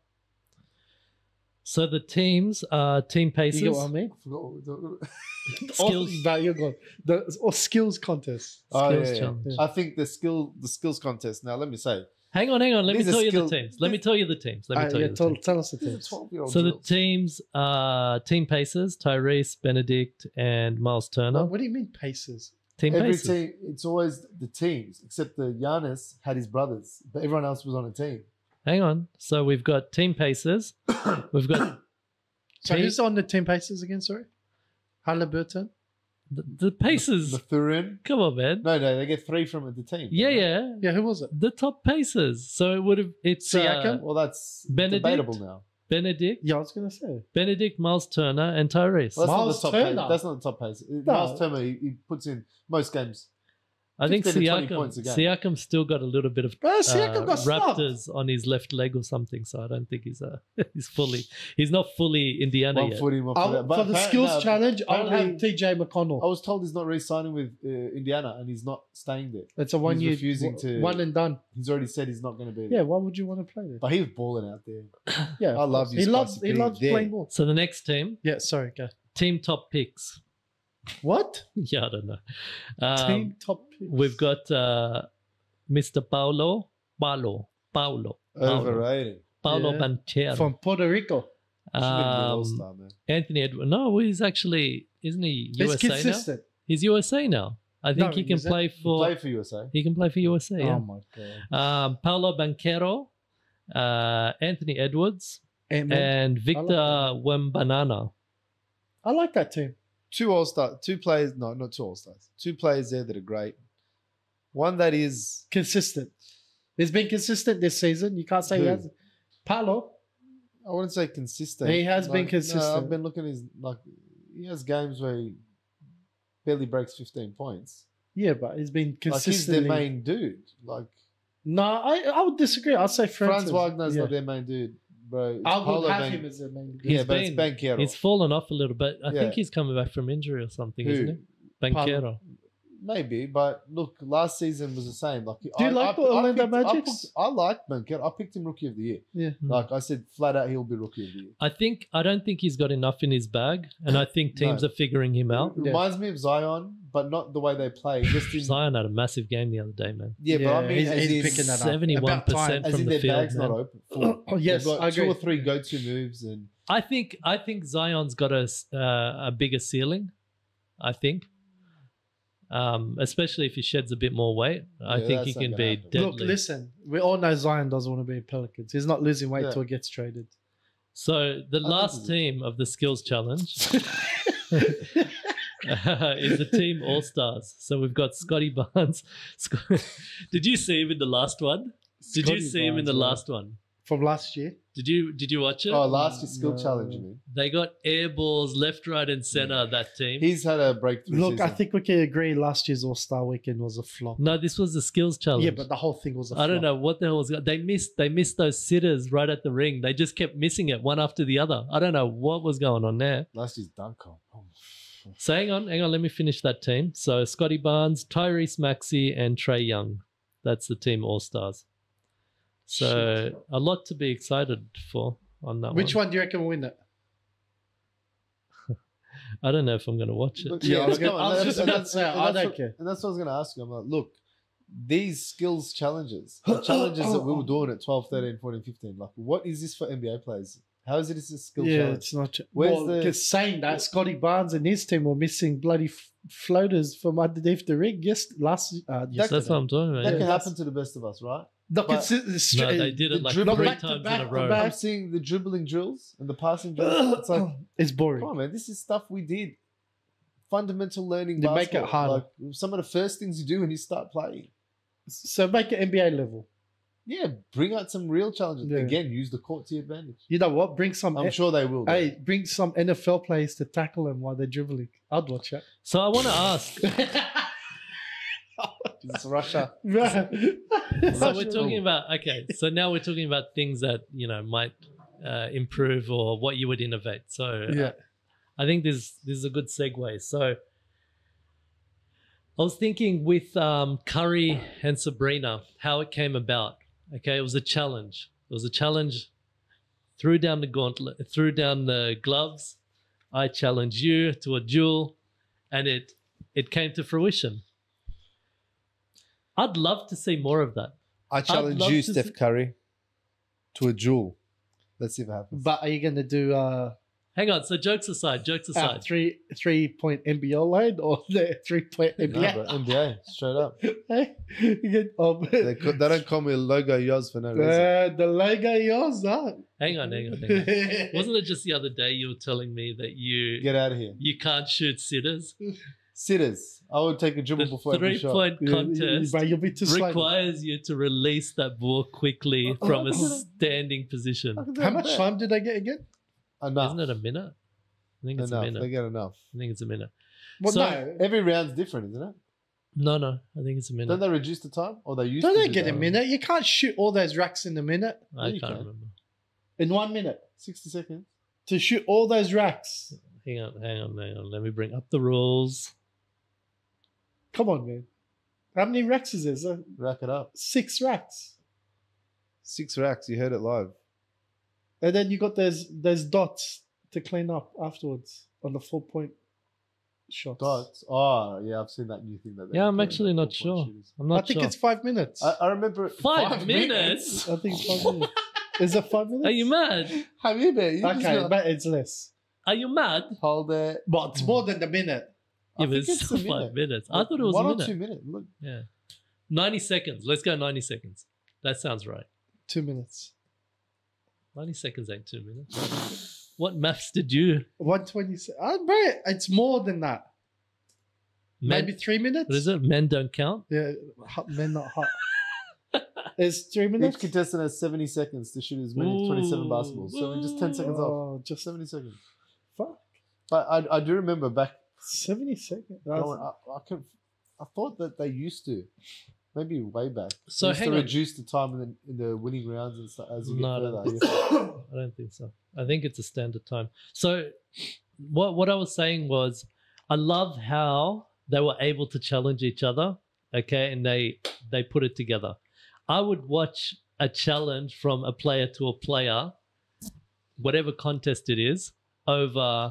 So the teams are Team Pacers. You get what I mean? I forgot what we were talking about. Skills. Oh, no, you're gone. The or skills contest. Oh, Skills yeah, yeah. challenge. I think the skill, the skills contest. Now, let me say, Hang on, hang on. Let me These are tell you skill- the teams. Let me tell you the teams. Let me Uh, tell yeah, you the tell, teams. tell us the these are teams. twelve-year-old So the drills. teams are Team Pacers, Tyrese, Benedict, and Miles Turner. What, what do you mean paces? Team Every Pacers. team, it's always the teams, except the Giannis had his brothers, but everyone else was on a team. Hang on. So we've got Team Pacers. We've got So Team- who's on the team paces again? Sorry, Halliburton. the, the Pacers. Mathurin. Come on, man. No, no, they get three from the team. Yeah, yeah. Yeah, who was it? The top Pacers. So it would have. It's uh, Siakam? Well, that's Benedict? debatable now. Benedict, Yeah, I was gonna say. Benedict, Miles Turner, and Tyrese. Well, that's Miles not the top Turner? pace. That's not the top pace. Miles Turner, he, he puts in most games. I think fifteen to twenty Siakam. points a game. Siakam's still got a little bit of Oh, Siakam uh, got snubbed. raptors on his left leg or something, so I don't think he's uh he's fully he's not fully Indiana One yet. foot in, one I'll- foot out. But for the apparent- skills no, challenge, I'll apparently- have T J McConnell. I was told he's not re-signing with uh, Indiana, and he's not staying there. It's a one he's year, refusing to- one and done. He's already said he's not going to be there. Yeah, why would you want to play there? But he was balling out there. Yeah, I of love course. you, He Spicy loves he Pig. loves There. playing ball. So the next team, Yeah, sorry, go. team top picks. What? Yeah, I don't know. Um, Team top picks. We've got uh, Mister Paulo, Paulo, Paulo, Paulo, Overrated. Paulo Yeah. Banchero. from Puerto Rico. Should have been an Um, all-star, man. Anthony Edwards. No, he's actually isn't he He's U S A now? consistent. He's U S A now. I think No, he can he's a- play He for. played for U S A. He can play for U S A. Yeah. Oh my god. Um, Paulo Banchero, uh, Anthony Edwards, Ant-Man. and Victor Wembanana. I like that team. Two all-star, two players. No, not two all-stars. Two players there that are great. One that is Consistent. He's been consistent this season. You can't say he Who? hasn't. Paulo. I wouldn't say consistent. He has been Like, consistent. No, I've been looking at his like he has games where he barely breaks fifteen points. Yeah, but he's been Like he's consistently. their main dude. Like No, I, I would disagree. I'll say Franz Francis. Wagner's yeah. not their main dude, bro. It's I would Paulo have Ban- him as their main dude. Yeah, He's but it's been- Banchero. He's fallen off a little bit. I Yeah. think he's coming back from injury or something, Who? isn't he? Banchero. Maybe, but look, last season was the same. Like, Do you like the Orlando picked, I, Magics? picked- I like Banchero. I picked him rookie of the year. Yeah. Hmm. Like I said, flat out, he'll be rookie of the year. I think I don't think he's got enough in his bag, and I think teams No. are figuring him out. Yeah. Reminds me of Zion, but not the way they play. Just in, Zion had a massive game the other day, man. yeah, but I mean, he's, as he's in- picking that up. seventy-one About time. percent as from in the their field, bag's man. not open. Full. Oh, yes, They've got I two agree. or three go-to moves, and I think I think Zion's got a s- uh, a bigger ceiling. I think, um, especially if he sheds a bit more weight, I Yeah, think that's he not can gonna be happen. deadly. Look, listen. We all know Zion doesn't want to be in Pelicans. He's not losing weight Yeah. till he gets traded. So the think last he's- team of the skills challenge is the team All Stars. So we've got Scotty Barnes. Sc- Did you see him in the last one? Did you Scotty see him in Barnes, the yeah. last one? From last year. Did you did you watch it? Oh, last year's skill No. challenge, you mean? They got air balls left, right, and center. That team. He's had a breakthrough Look, season. I think we can agree last year's All Star Weekend was a flop. No, this was the skills challenge. Yeah, but the whole thing was a flop. I don't know what the hell was. They missed. They missed those sitters right at the ring. They just kept missing it one after the other. I don't know what was going on there. last year's dunk comp. Oh. So hang on, hang on. Let me finish that team. So Scotty Barnes, Tyrese Maxey, and Trey Young. That's the team All Stars. So Shit. a lot to be excited for on that Which one. one do you reckon will win it? I don't know if I'm going to watch it. Look, Yeah, I was let's gonna- go on. I was And just that's- about and to say, that's- I and don't that's care. what- And that's what I was going to ask you. I'm like, look, these skills challenges, the challenges that we were doing at twelve, thirteen, fourteen, fifteen, like, what is this for N B A players? How is it a skill Yeah, challenge? it's not. Ch- Where's well, the- because saying that Scotty Barnes and his team were missing bloody f- floaters from underneath the ring. Yes, last. Uh, That- That's what I'm talking about. That yeah. can that's- happen to the best of us, right? Look, but- it's, it's No, straight. they did it the like dribble three back to times back in a to row. back. I'm seeing the dribbling drills and the passing drills. It's like, It's boring. come on, man, this is stuff we did. Fundamental learning. They make it basketball. harder. Like, some of the first things you do when you start playing. So make it N B A level. Yeah, bring out some real challenges. Yeah. Again, use the court to your advantage. You know what? Bring some. I'm sure they will. though. Hey, bring some N F L players to tackle them while they're dribbling. I'd watch that. So I want to ask. It's Russia. So we're talking about okay. So now we're talking about things that you know might uh, improve or what you would innovate. So Yeah. uh, I think this this is a good segue. So I was thinking with um, Curry and Sabrina how it came about. Okay, it was a challenge. It was a challenge. Threw down the gauntlet. Threw down the gloves. I challenged you to a duel, and it it came to fruition. I'd love to see more of that. I challenge love you, to Steph see- Curry, to a duel. Let's see if it happens. But are you going to do uh, Hang on. So jokes aside, jokes uh aside. three three point N B L line or the three point N B A? No, bro, N B A, straight up. Hey, you get, um, They, co- they don't call me Logo Yoz for no reason. uh, the Lego yours, huh? Hang on, hang on, hang on. Wasn't it just the other day you were telling me that you Get out of here. you can't shoot sitters? Sitters. I would take a dribble The before every shot. three-point Yeah, contest but you'll be too slow. requires you to release that ball quickly Oh, from a I can do that. standing position. I can do How that much bet. time did they get again? Enough. Isn't it a minute? I think it's Enough. a minute. They get enough. I think it's a minute. Well, So- no. Every round's different, isn't it? No, no, I think it's a Don't minute. they reduce the time? Or they used Don't to they do get that? a minute? You can't shoot all those racks in a minute. I you can't can. remember. In one minute. sixty seconds. To shoot all those racks. Hang on, hang on, hang on. Let me bring up the rules. Come on, man. How many racks is this? Uh, Rack it up. six racks. Six racks. You heard it live. And then you got those those dots to clean up afterwards on the four point shots. Dots. Oh, yeah. I've seen that new thing. That they Yeah, I'm put in actually the not four-point sure. shooters. I'm I not think sure. it's five minutes. I, I remember Five minutes? I think it's five minutes. Is it five minutes? Are you mad? Habibi, you just Okay, gotta but it's less. Are you mad? hold it. But it's more than the minute. I Yeah, but think it's it's a still five minute. minutes. I thought it was One a or minute. two minutes. Look, Yeah. ninety seconds. Let's go ninety seconds. That sounds right. Two minutes. ninety seconds ain't two minutes. What maths did you? one twenty. Oh, bro, it's more than that. Men, Maybe three minutes? what is it? Men don't count? Yeah, hot, men not hot. It's three each minutes? contestant has seventy seconds to shoot as many as twenty-seven Ooh. basketballs. So we're just ten seconds off. Oh, just seventy seconds. fuck. But I, I do remember back. seventy seconds. I, That's- I, I, can, I thought that they used to, maybe way back. So They used hang to on. reduce the time in the, in the winning rounds and stuff as you get No, I further. don't Yeah. I don't think so. I think it's a standard time. So what what I was saying was I love how they were able to challenge each other, okay, and they they put it together. I would watch a challenge from a player to a player, whatever contest it is, over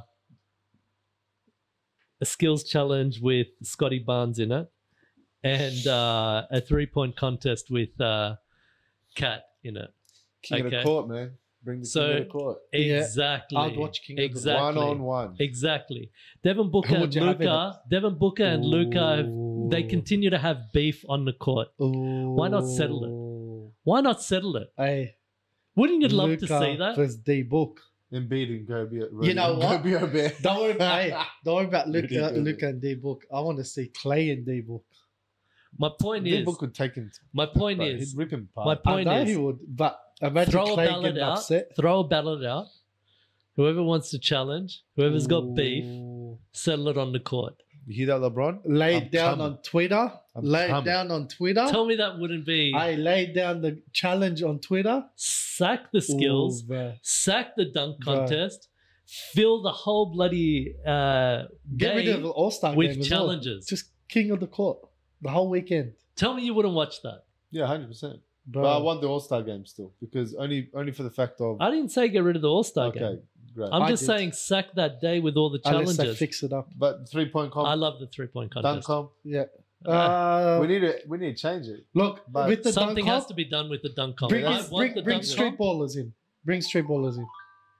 a skills challenge with Scotty Barnes in it and uh, a three-point contest with uh, Cat in it. King of Okay. the court, man. Bring the So- king of the court. Yeah, Exactly. I'd watch King of the Court. exactly. One on one. Exactly. Devin Booker Who and would you have in Luca. Devin Booker and Luca, they Ooh. continue to have beef on the court. Why not settle it? Why not settle it? Hey, Wouldn't you love to Luka see that? versus D Book. Embiid and go be You know what? Go be a bear. Don't worry about hey, don't worry about Luka, Ridiculous. Luka and D Book. I want to see Clay and D Book. My point is, Book would take him. my point bro, is, he'd rip him apart. my I point know is, he would, but Imagine throw a Clay ballot getting out. upset. Throw a ballot out. Whoever wants to challenge, whoever's got beef, Ooh. settle it on the court. You hear that, LeBron? Lay I'm it down coming. on Twitter. I'm lay it coming. down on Twitter. Tell me that wouldn't be I laid down the challenge on Twitter. sack the skills, Ooh, bruh. sack the dunk Bruh. contest, fill the whole bloody uh, Get rid day of the All Star with game as challenges. well. Just king of the court the whole weekend. Tell me you wouldn't watch that. Yeah, hundred percent. Bro. But I want the All Star game still because only only for the fact of I didn't say get rid of the All Star okay, game. great. I'm I just did. saying sack that day with all the Unless they challenges. fix it up. but three point comp, I love the three point dunk contest. comp. Yeah. Uh, we need to we need to change it. look, but with the Something dunk has comp, to be done with the dunk comp. bring, I his- want bring, the bring dunk street comp. ballers in. Bring street ballers in.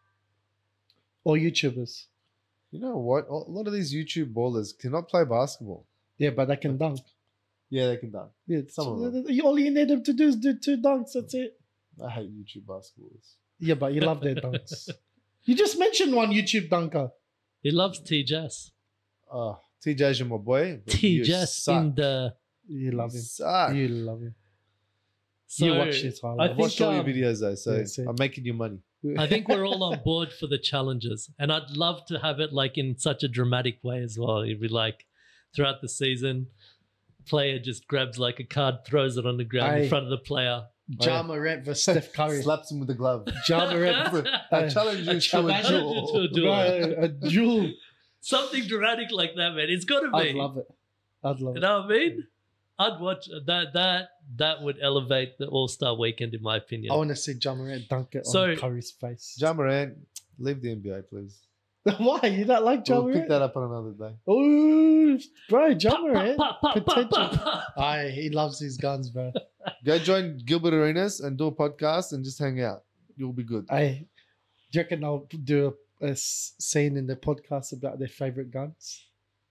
Or YouTubers. You know what? A lot of these YouTube ballers cannot play basketball. Yeah, but they can dunk. Yeah, they can dunk. Yeah, Some of them. so all you need them to do is do two dunks. That's it. I hate YouTube basketballers. Yeah, but you love their dunks. You just mentioned one YouTube dunker. He loves T Jess. Oh, T J's my boy. but T you Jess suck. in the. You love You him. suck. You love him. So you watch his I highlights. I've think, watched all your um, videos though, so yeah, same. I'm making you money. I think we're all on board for the challenges, and I'd love to have it like in such a dramatic way as well. It'd be like throughout the season, player just grabs like a card, throws it on the ground Aye. in front of the player. Ja Morant versus Steph Curry. Slaps him with the glove. Ja Morant. I challenge you I to a challenge you duel. to a duel. Bro, a duel. Something dramatic like that, man. It's got to be. I'd love it. I'd love You it. know what I mean? I'd watch that. That that would elevate the All Star Weekend, in my opinion. I want to see Ja Morant dunk it So- on Curry's face. Ja Morant, leave the N B A, please. Why? You don't like Ja We'll pick Morant? that up on another day. Ooh, bro, Ja Pop, Morant. pop, pop, pop, pop, potential. pop. Aye, he loves his guns, bro. Go join Gilbert Arenas and do a podcast and just hang out. You'll be good. I do you reckon I'll do a, a s- scene in the podcast about their favorite guns?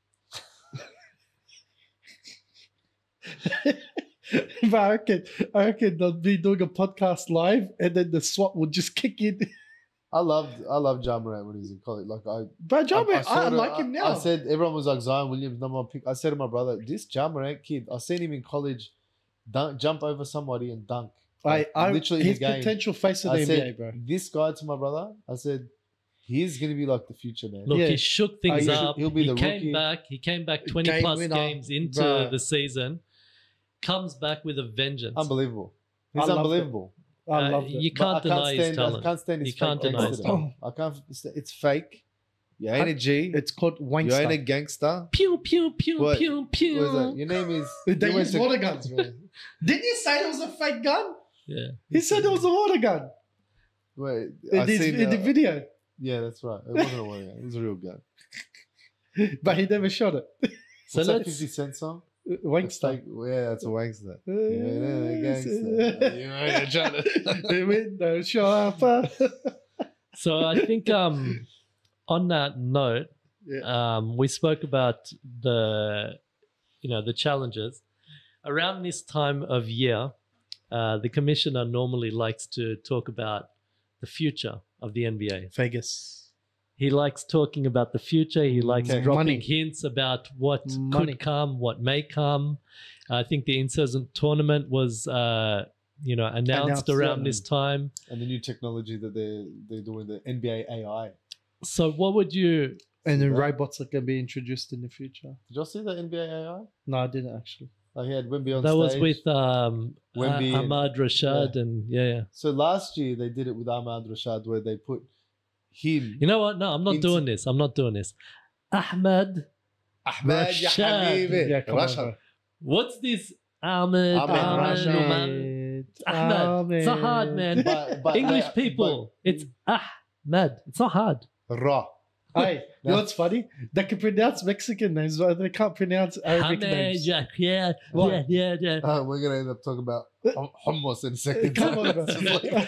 But I reckon, I reckon they'll be doing a podcast live and then the SWAT will just kick in. I loved I loved Ja Morant when he was in college. Like I, But Ja I, Morant, I, saw I the- like him now. I said everyone was like Zion Williams number one pick. I said to my brother, this Ja Morant kid, I seen him in college, dunk, jump over somebody and dunk. I, Like, I, literally in his the game. potential face of the I N B A, said, bro. this guy to my brother, I said, he's gonna be like the future man. Look, Yeah. he shook things he should- up. he'll be he the came rookie. back. He came back twenty Game plus winner, games into bruh. the season. Comes back with a vengeance. Unbelievable. I He's loved it. unbelievable. I Uh, love it. you But can't I can't deny his stand, I talent. can't stand his You can't fake deny his gangster talent. stuff. I can't. It's fake. You ain't a G. It's called You ain't a Wankster. gangster. Pew pew pew What- pew What is that? pew. Your name is. They you went use to- water guns, bro. Didn't you say it was a fake gun? Yeah. He said it was a water gun Wait, in, I his, seen, in the uh, video, Yeah, that's right. It wasn't a water gun. It was a real gun. but he never shot it. So What's that let's. fifty Cent song? It's Wankster. like, yeah, that's a wankster. Uh, Yeah, a gangster. You ain't a Johnny. The window shopper. So I think um, on that note, Yeah. um, we spoke about the, you know, the challenges. Around this time of year, uh, the commissioner normally likes to talk about the future of the N B A. Vegas. He likes talking about the future. He likes Okay. dropping Money. hints about what Money. could come, what may come. I think the in-season tournament was, uh, you know, announced, Announced, around yeah. this time. And the new technology that they're they're doing, the N B A A I. So what would you? And then that? robots are going to be introduced in the future. Did y'all see the N B A A I? No, I didn't actually. Like he had Wemby on That was stage. with um, Wemby uh, and- Ahmad Rashad, and yeah, yeah. So last year they did it with Ahmad Rashad, where they put him. You know what? No, I'm not Into- doing this. I'm not doing this. Ahmed, Ahmad ya Rashad. habibi. Yeah, come on, Rashad. bro. what's this? Ahmed, Ahmed Ahmed, Rashad. Ahmed, Ahmed. It's not hard, man. But, but English they- people, it's Ahmed. It's not hard. but Ra. Hey, you know what's funny? They can pronounce Mexican names, but they can't pronounce Arabic Ahmed, names. yeah, yeah, What? yeah, yeah, yeah. Uh, we're gonna end up talking about hum- hummus in a second. Come on, bro. It's just like-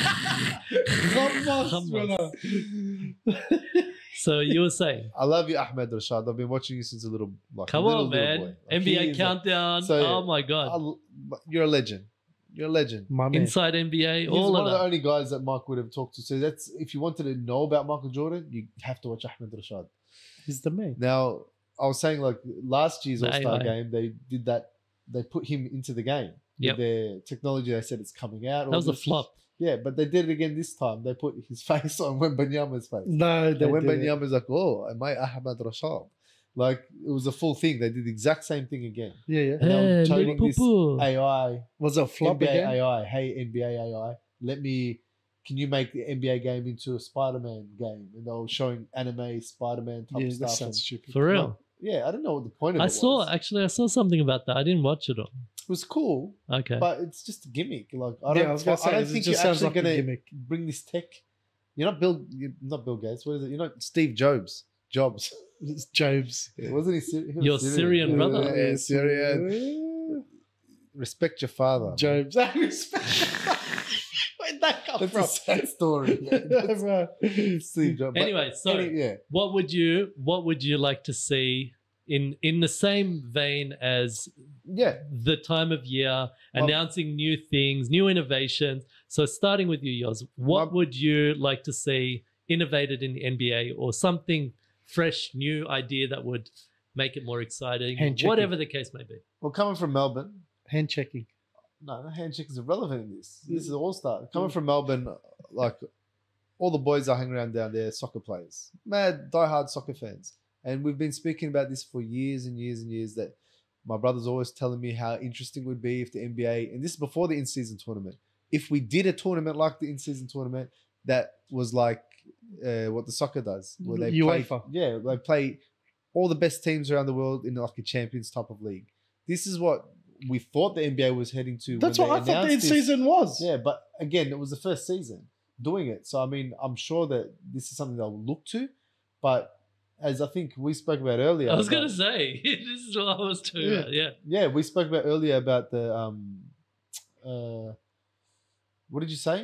Hummus, Hummus. brother. So you were saying, I love you, Ahmed Rashad. I've been watching you since a little. Like, come a little, on, little man. boy. Like, N B A he is a- countdown. So, oh my God. I- you're a legend. You're a legend. My man. Inside N B A, He's all one of of the that. only guys that Mike would have talked to. So that's if you wanted to know about Michael Jordan, you have to watch Ahmed Rashad. He's the man. Now, I was saying like last year's The All Star A I. game, they did that. They put him into the game. Yep. With their technology, they said it's coming out. all That was a this. flop. Yeah, but they did it again this time. They put his face on Wembanyama's face. No, they And didn't. Wembanyama's like, oh, am I Ahmad Rashad? Like, it was a full thing. They did the exact same thing again. Yeah, yeah. And they were Hey, toting this Liverpool. A I, Was it a flop N B A again? A I. Hey, N B A A I, let me, can you make the N B A game into a Spider-Man game? And they were showing anime Spider-Man type Yeah, that stuff. sounds And, stupid. For real. no, yeah, I don't know what the point of I it saw was. actually I saw something about that. I didn't watch it all. It was cool, Okay. but it's just a gimmick. Like, I Yeah, don't, I was gonna I say, don't it think just you're sounds actually like a going to gimmick. bring this tech. You're not Bill, you're not Bill Gates. What is it? You're not Steve Jobs. Jobs. It's Jobs. Yeah, wasn't he? Syri- he was Your Syrian brother. Yeah, Syrian. Respect your father. Jobs. I respect. Where'd that come That's from? a sad story. Man. That's Bro. Steve Jobs. But Anyway, so any- yeah, what would you what would you like to see in in the same vein as yeah. the time of year, Well- announcing new things, new innovations? So starting with you, Yoz, what My- would you like to see innovated in the N B A or something fresh, new idea that would make it more exciting, Hand checking. whatever the case may be? Well, coming from Melbourne, Hand checking. no, the handshake is irrelevant in this. This is all star. Coming from Melbourne, like all the boys I hang around down there, soccer players, mad diehard soccer fans, and we've been speaking about this for years and years and years. That my brother's always telling me how interesting it would be if the N B A, and this is before the in-season tournament, if we did a tournament like the in-season tournament that was like uh, what the soccer does, where they play, UEFA. yeah, they play all the best teams around the world in like a champions type of league. This is what we thought the N B A was heading to. That's when what they I thought the announced this. in-season was. Yeah, but again, it was the first season doing it. So, I mean, I'm sure that this is something they'll look to. But as I think we spoke about earlier. I was about- going to say, this is what I was talking Yeah. about. Yeah. Yeah, we spoke about earlier about the, um, uh, what did you say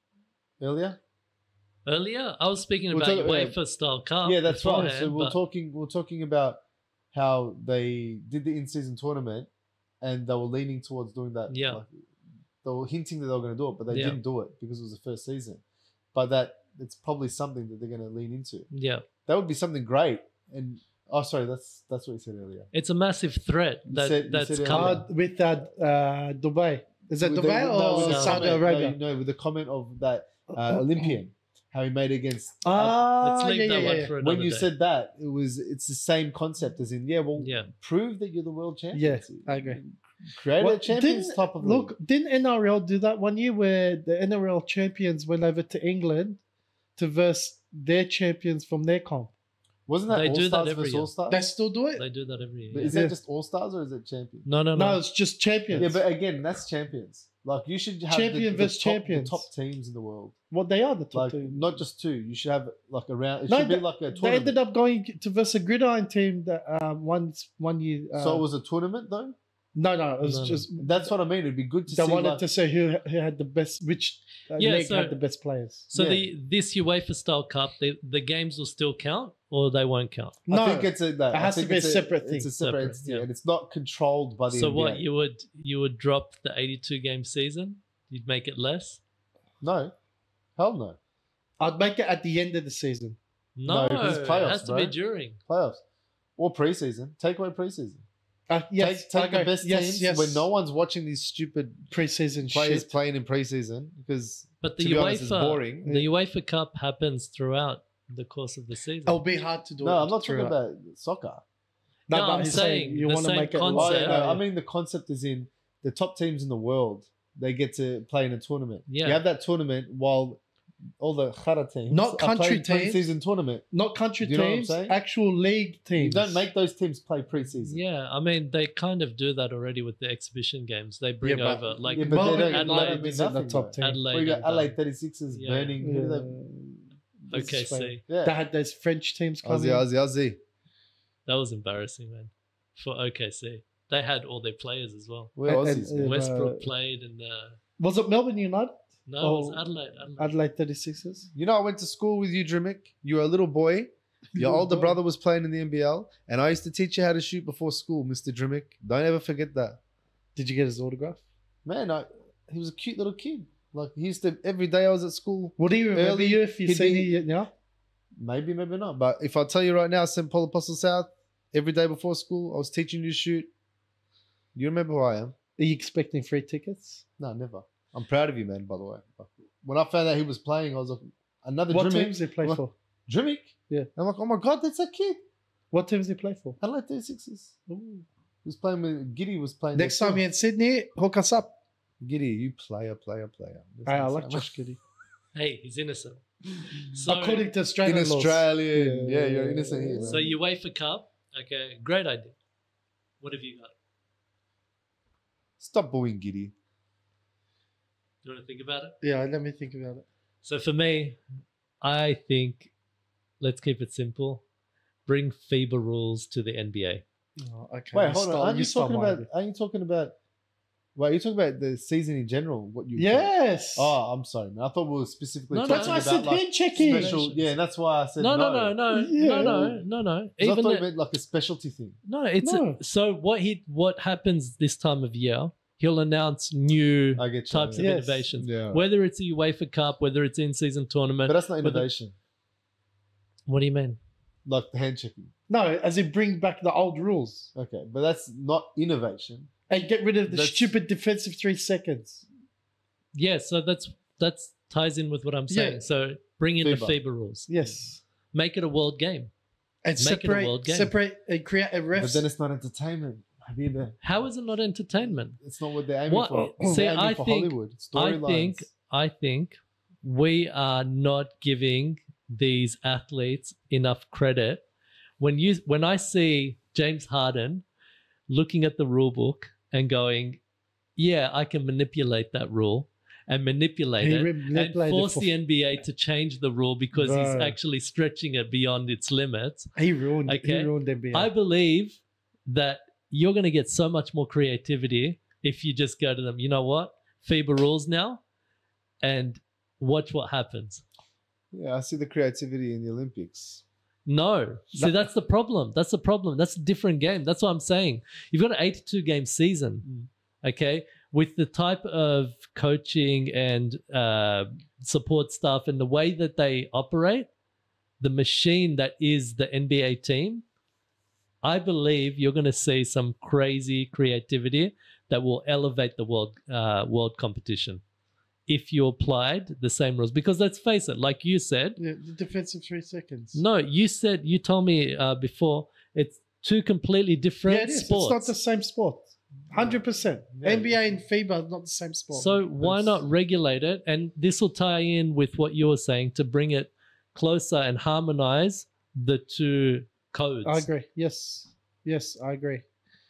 earlier? Earlier, I was speaking We're about talking- yeah. UEFA style cup. yeah, that's right. So beforehand, we're but- talking, we're talking about how they did the in-season tournament and they were leaning towards doing that. Yeah. Like, they were hinting that they were going to do it, but they Yeah. didn't do it because it was the first season. But that it's probably something that they're going to lean into. Yeah. That would be something great. And oh, sorry, that's that's what you said earlier. It's a massive threat You that, said- you that's said earlier. coming. Uh, with that uh, Dubai. Is that With the- Dubai no, or with the no, Saudi comment- Arabia? No, no, with the comment of that uh, Olympian, how he made against. Ah, Let's leave yeah, that yeah, one yeah. for another when you day. said that, it was it's the same concept as in yeah, well, Yeah. prove that you're the world champion. Yeah, I agree. Create Well, a champions didn't- type of Look, league. didn't N R L do that one year where the N R L champions went over to England to verse their champions from their comp? Wasn't that They All do that Stars every versus year. All Stars? They still do it? They do that every year. But yeah. is Yeah. that just All Stars or is it champions? No, no, no. No, it's just champions. Yeah, but again, that's champions. Like you should have Champion the, the versus top, champions. the top teams in the world. Well, they are the top Like two. not just two. You should have like around. It No, should be they- like a They tournament. ended up going to verse a gridiron team that uh, one one year. Uh, so it was a tournament though. no, no, it was No, no. just That's what I mean. It'd be good to they see. wanted like, to say who who had the best, which uh, Yeah, league so- had the best players. So Yeah. the this UEFA style cup, the, the games will still count or they won't count. No, I think it's a. No, it I has to think be a it's separate It's thing. a separate, Separate, entity, yeah. and it's not controlled by the So N B A. what you would you would drop the eighty-two game season? You'd make it less? No, hell no. I'd make it at the end of the season. No, No, because it's it playoffs, has to bro. be during. Playoffs or preseason. Take away preseason. Uh, yes, take take okay. the best yes, teams yes. when no one's watching these stupid preseason players shit. playing in preseason because But the to be honest, it's UEFA boring. the UEFA Cup happens throughout the course of the season. It'll be hard to do. No, it I'm not talking throughout. about soccer. No, No, but I'm he's saying you the want to same make it. Oh, concept. yeah, no, Yeah. I mean the concept is in the top teams in the world. They get to play in a tournament. Yeah. You have that tournament while all the Khara teams Not are country playing teams. preseason tournament. not country Do you know what I'm teams, saying? actual league teams. You don't make those teams play preseason. Yeah, I mean they kind of do that already with the exhibition games. They bring Yeah, but- over like Yeah, but Melbourne they don't, Adelaide they don't mean is in the nothing, top though. team. Adelaide. Well, you got and, L A um, thirty-sixers yeah. burning. Who do they- Okay, see. Yeah. They had those French teams coming. Aussie, Aussie, Aussie. That was embarrassing, man. For O K C, they had all their players as well. We're And- Aussies. and- man. uh, Westbrook played, and uh, Was it Melbourne United? no, it was Oh, Adelaide. Adelaide. Adelaide thirty-sixers. You know, I went to school with you, Drimic. You were a little boy. Your older boy. brother was playing in the N B L, and I used to teach you how to shoot before school, Mister Drimic. Don't ever forget that. Did you get his autograph? Man, I, he was a cute little kid. Like, he used to, every day I was at school, Would he remember Early- you if you he'd seen be- you now? maybe, maybe not. But if I tell you right now, Saint Paul Apostle South, every day before school, I was teaching you to shoot. You remember who I am? Are you expecting free tickets? No, never. I'm proud of you, man, by the way. when I found out he was playing, I was like, another What Drimmick. teams they play I'm like, for? Drimmick? Yeah. I'm like, oh my God, that's a kid. What teams they play for? Adelaide thirty-sixers. He was playing with, Giddy was playing. Next there time too. you're in Sydney, hook us up. Giddy, you player, player, player. That's Hey, I what I'm like saying. Josh Giddy. Hey, he's innocent. So, According to Australian In laws. Australia, yeah, Yeah, you're innocent here. so man. you UEFA Cup. Okay, great idea. What have you got? Stop booing Giddy. You want to think about it? Yeah, let me think about it. So for me, I think let's keep it simple. Bring FIBA rules to the N B A. Oh, okay. Wait, You hold stole- on. Aren't you stole talking my about? idea. Aren't you talking about? Wait, you talking about the season in general? What you? Yes. Oh, I'm sorry, man. I thought we were specifically No, no. talking That's why I about said like hand checking. special. Yeah, and that's why I said No, no. no, no, no, Yeah. no, no, no, no. 'Cause I Even thought the- you meant like a specialty thing. no, it's No. A, so what he what happens this time of year. He'll announce new I get you. types of yeah. Yes. innovations, Yeah. whether it's a UEFA Cup, whether it's in-season tournament. But that's not whether- innovation. What do you mean? Like the hand checking. No, as in bring back the old rules Okay, but that's not innovation. and get rid of the That's- stupid defensive three seconds. Yeah, so that's that's ties in with what I'm saying. Yeah. So bring in the FIBA. FIBA rules. Yes. Make it a world game. And Make it a separate, world game. separate and create a But refs. then it's not entertainment. Habiba. How is it not entertainment? It's not what they're aiming What- for. see, They're aiming I for think- Hollywood. I Storylines. think I think we are not giving these athletes enough credit. When you when I see James Harden looking at the rule book and going, yeah, I can manipulate that rule and manipulate He it manipulated and force for- the N B A to change the rule because he's Bro. actually stretching it beyond its limits. He ruined. Okay. He ruined N B A. I believe that you're going to get so much more creativity if you just go to them, you know what? FIBA rules now and watch what happens. Yeah, I see the creativity in the Olympics. No. See, that's the problem. That's the problem. That's a different game. That's what I'm saying. You've got an eighty-two game season, okay? With the type of coaching and uh, support staff and the way that they operate, the machine that is the N B A team, I believe you're going to see some crazy creativity that will elevate the world uh, world competition if you applied the same rules. Because let's face it, like you said, Yeah, the defensive three seconds. no, you said, you told me uh, before, it's two completely different yeah, it is. sports. It's not the same sport. Hundred percent. Yeah. N B A and FIBA are not the same sport. So why That's- not regulate it? And this will tie in with what you were saying to bring it closer and harmonize the two codes. I agree. Yes, yes, I agree.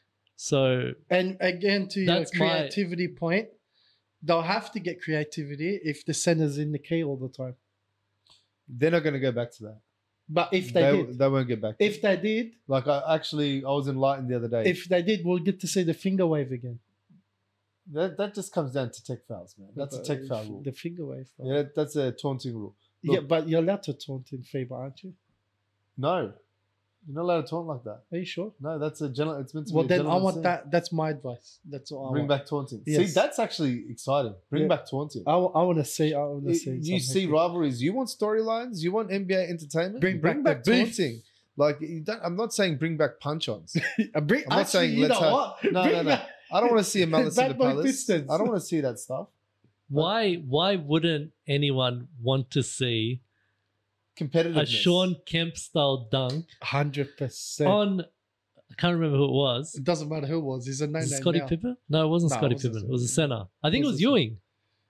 So And again, to your That's my- creativity point, they'll have to get creativity if the center's in the key all the time. They're not going to go back to that. But if they, they, did, they won't get back to if it. they did, Like, I actually, I was enlightened the other day. if they did, we'll get to see the finger wave again. that, that just comes down to tech fouls, man. That's a tech foul rule. The finger wave. Yeah, that- that's a taunting rule. yeah, Look- but you're allowed to taunt in FIBA, aren't you? No. You're not allowed to taunt like that. Are you sure? No, that's a gentle. It's meant to Well, be a then I gentleman's want thing. that. That's my advice. That's what I Bring want. back taunting. Yes. See, that's actually exciting. Bring Yeah. back taunting. I, want to see. I want to You, see. you something. see rivalries. You want storylines. You want N B A entertainment. Bring back back the beef. taunting. Like you don't, I'm not saying bring back punch-ons. Uh, bring, I'm not actually, saying you let's know have- what? No, Bring no, no. back- I don't want to see a malice in Bad the boy palace. Pistons. I don't want to see that stuff. why why wouldn't anyone want to see Competitiveness. a Sean Kemp style dunk Hundred percent. on, I can't remember who it was. It doesn't matter who it was. He's a no Was it name Scottie now. Pippen? No, it wasn't No, it Scottie wasn't Pippen. It was a Scottie. center. I think it Was was it- Ewing.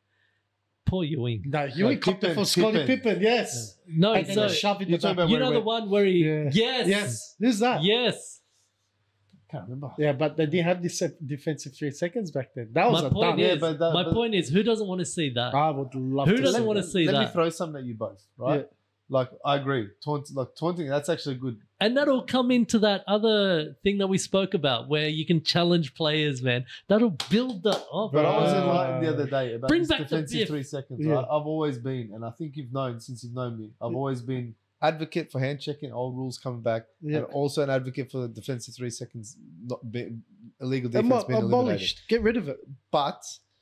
Poor Ewing. No, you No, ain't copped it Pippen, for Scottie Pippen. Pippen. Yes. No, And then so they shove in you're the talking back. about you where know he the went- one where he Yeah. yes Yes. Who's that? yes. Can't remember. Yeah, but they didn't have this defensive three seconds back then. That was My a point dunk. Yeah, is, but that- my but- point is, who doesn't want to see that? I would love Who to doesn't see wanna that. see Let that? me throw something at you both, right? Yeah. Like I agree, taunt, like taunting. That's actually good. And that'll come into that other thing that we spoke about, where you can challenge players, man. That'll build that up. But I was Uh, enlightened the other day about Bring this back the defensive biff. three seconds. Yeah. Right? I've always been, and I think you've known since you've known me. I've always been advocate for hand checking, old rules coming back, Yeah. and also an advocate for the defensive three seconds, not be, illegal defense Amo- being eliminated. abolished. Get rid of it. But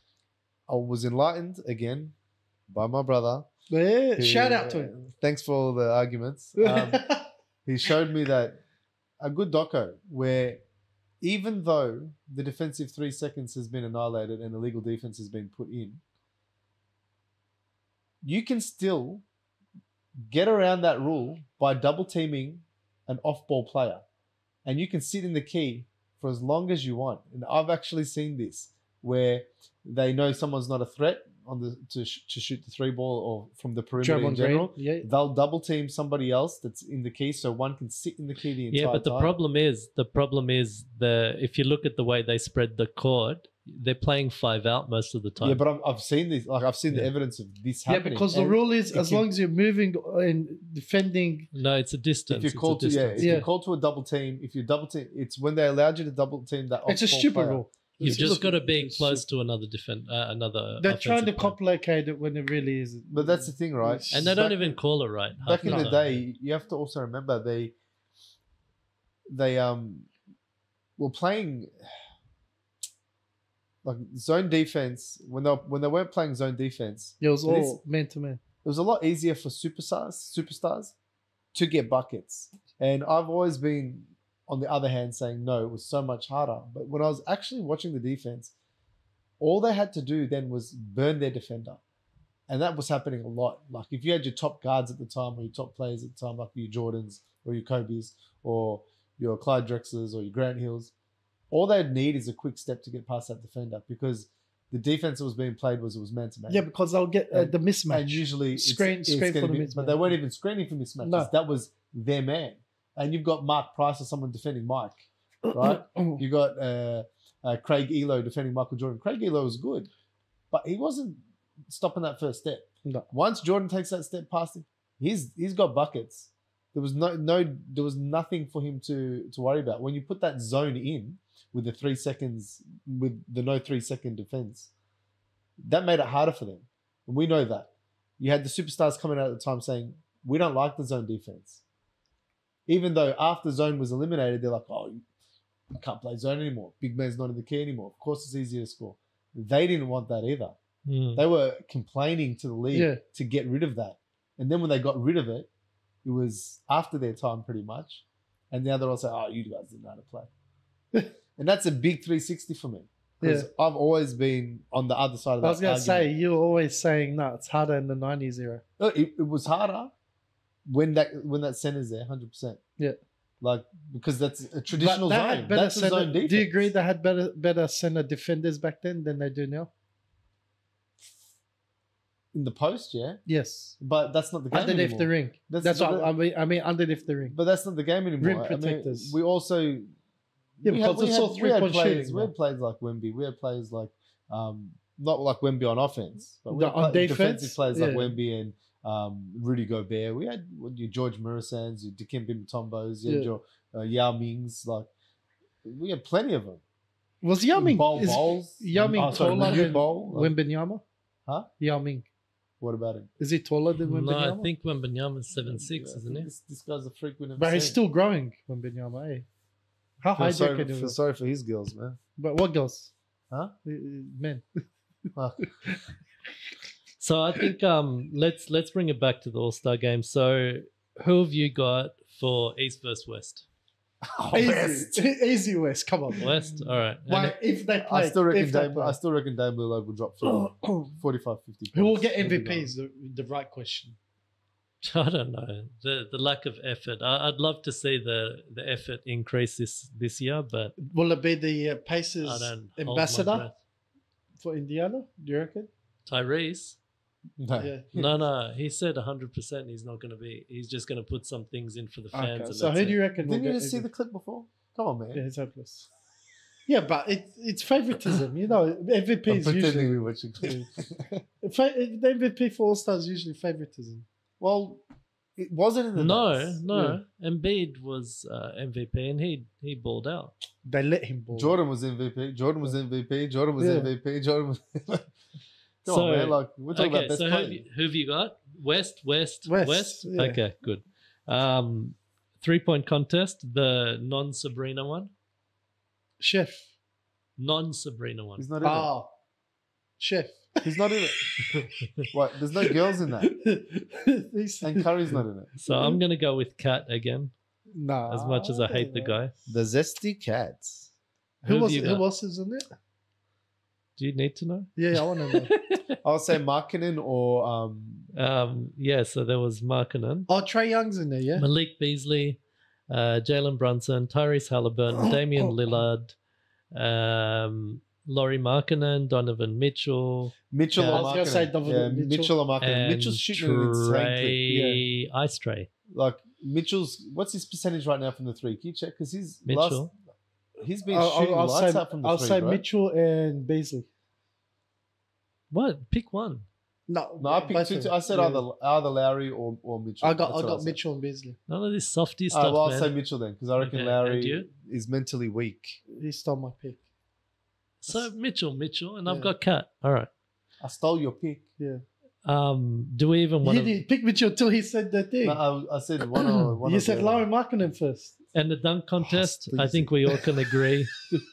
I was enlightened again by my brother. Yeah. who- Shout out to him. Thanks for all the arguments. Um, he showed me that a good doco where even though the defensive three seconds has been annihilated and illegal defense has been put in, you can still get around that rule by double teaming an off-ball player, and you can sit in the key for as long as you want. And I've actually seen this where they know someone's not a threat on the to, sh- to shoot the three ball or from the perimeter in Draymond general. Green, yeah. They'll double team somebody else that's in the key, so one can sit in the key the entire Yeah, but the time. problem is the problem is the if you look at the way they spread the court, they're playing five out most of the time. Yeah, but I'm, I've seen this. Like I've seen Yeah. the evidence of this Yeah, happening. because the And rule is it as can- long as you're moving and defending. no, it's a distance. if you're It's a called to yeah, distance. if Yeah. you're called to a double team, if you double team, it's when they allowed you to double team that. It's a off-ball stupid player. rule. You've It's- just look, got to be it's close stupid. to another defend, uh, another. They're trying to offensive player. complicate it when it really is. But that's the thing, right? and they don't Back- even call it right. half Back in the time. day, you have to also remember they they um were playing like zone defense when they when they weren't playing zone defense. It was It is- all man to man. It was a lot easier for superstars superstars to get buckets, and I've always been on the other hand saying no, it was so much harder. But when I was actually watching the defense, all they had to do then was burn their defender. And that was happening a lot. Like if you had your top guards at the time or your top players at the time, like your Jordans or your Kobe's or your Clyde Drexlers or your Grant Hills, all they'd need is a quick step to get past that defender because the defense that was being played was it was man to man. Yeah, because they'll get uh, And- the mismatch. And usually it's- Screen- it's screen gonna for the be- mismatch. But they weren't even screening for mismatches. No. That was their man. And you've got Mark Price or someone defending Mike, right? You got uh, uh, Craig Elo defending Michael Jordan. Craig Elo was good, but he wasn't stopping that first step. No. Once Jordan takes that step past him, he's he's got buckets. There was no no there was nothing for him to to worry about. When you put that zone in with the three seconds with the no three second defense, that made it harder for them. And we know that. You had the superstars coming out at the time saying, we don't like the zone defense. Even though after zone was eliminated, they're like, oh, you can't play zone anymore. Big man's not in the key anymore. Of course it's easier to score. They didn't want that either. Mm. They were complaining to the league Yeah. to get rid of that. And then when they got rid of it, it was after their time pretty much. And now they're all saying, oh, you guys didn't know how to play. And that's a big three sixty for me. Because Yeah. I've always been on the other side of that I was going to say, argument. you're always saying, no, it's harder in the nineties era. No, it, it was harder when that when that center's there, one hundred percent. Yeah. Like, because that's a traditional But they zone. had better That's a center, zone defense. do you agree they had better better center defenders back then than they do now? In the post, yeah. Yes. But that's not the game Underneath anymore. the ring. That's, That's but what that- I mean. I mean, underneath the ring. But that's not the game anymore. Rim I mean, protectors. we also Yeah, we because we it's all we had three-point players, shooting We now. had players like Wemby. We had players like um, not like Wemby on offense, but we The- had on play- defense? defensive players like Yeah. Wemby and um, Rudy Gobert. We had what, your George Murasan's, your Dikembe Mutombos, you had Yeah. your uh, Yao Mings. Like we had plenty of them. Was Yao Ming, Bol is Bowls. Yao Ming Oh, sorry, taller Manute than Bol. Like, Wembanyama? Huh? Yao Ming. what about him? Is he taller than No, Wembanyama? I think Wembanyama's seven six, Yeah, I isn't think he? This, this guy's a freak we never But he's seen. still growing, Wembanyama, eh? How high Feel do you sorry, reckon he feel was? sorry for his girls, man. But what girls? Huh? Uh, Men. Fuck. So I think um let's let's bring it back to the All Star game. So who have you got for East versus West? Oh, Easy. West. Easy West. Come on. West, all right. And Why, if they play, I still reckon if they Dame, play. I still reckon Dame Lillard will drop for forty-five, fifty. Who will points. get M V He'll be Ps? The, the right question. I don't know the the lack of effort. I, I'd love to see the the effort increase this this year, but Will it be the uh, I Pacers don't hold my ambassador breath. for Indiana? Do you reckon? Tyrese. No. Yeah. No, no, he said one hundred percent he's not going to be. He's just going to put some things in for the fans. Okay. And So that's who it. do you reckon? will Didn't you get just see M V P? the clip before? Come on, man. Yeah, it's hopeless. Yeah, but it, it's favoritism. You know, M V P I'm is pretending usually we watch it. fa- the M V P for All Stars is usually favoritism. Well, it wasn't in the No, notes. no. Embiid was uh, M V P and he he balled out. They let him ball. Jordan was M V P. Jordan was M V P. Jordan was Yeah. M V P. Jordan was. Come So- on, man. Like we're talking Okay, about best so who have, players. you, who have you got? West, West, West, West. yeah. Okay, good. Um, three point contest, the non Sabrina one, Chef. non Sabrina one. He's not in Oh, chef. it. He's not in it. What? There's no girls in that. He's- And Curry's not in it. So I'm gonna go with Cat again. Nah, As much as I hate the guy. The Zesty Cats. Who have was you who got? else is in it? Do you need to know? Yeah, I want to know. I'll say Markkinen or um, Um, yeah, so there was Markkanen, Oh, Trey Young's in there, yeah? Malik Beasley, uh, Jalen Brunson, Tyrese Halliburton, Damian Lillard, um, Laurie Markkanen, Donovan Mitchell, Mitchell Yeah, or I was gonna say Markkinen. Donovan Yeah, Mitchell. Mitchell or Markkinen. and Mitchell's shooting an insane clip. Trey Ice Tray. Like Mitchell's, what's his percentage right now from the three? Can you check? Because he's Mitchell. last, he's been I'll, shooting I'll, I'll lights say, out from the I'll three, say bro. Mitchell and Beasley. What? Pick one. No, No, I picked both two. of two. them. I said Yeah. either either Lowry or, or Mitchell. I got That's I what got said. Mitchell and Beasley. None of this softy Uh, stuff, well, I'll man. say Mitchell then, because I reckon Okay, and Lowry you? is mentally weak. He stole my pick. So Mitchell, Mitchell, and I've Yeah. got Cat. All right. I stole your pick. Yeah. Um, do we even want You to? didn't pick Mitchell until he said the thing. No, I, I said one or one. you of said the- Laurie Markkinen first. And the dunk contest, I please. think we all can agree.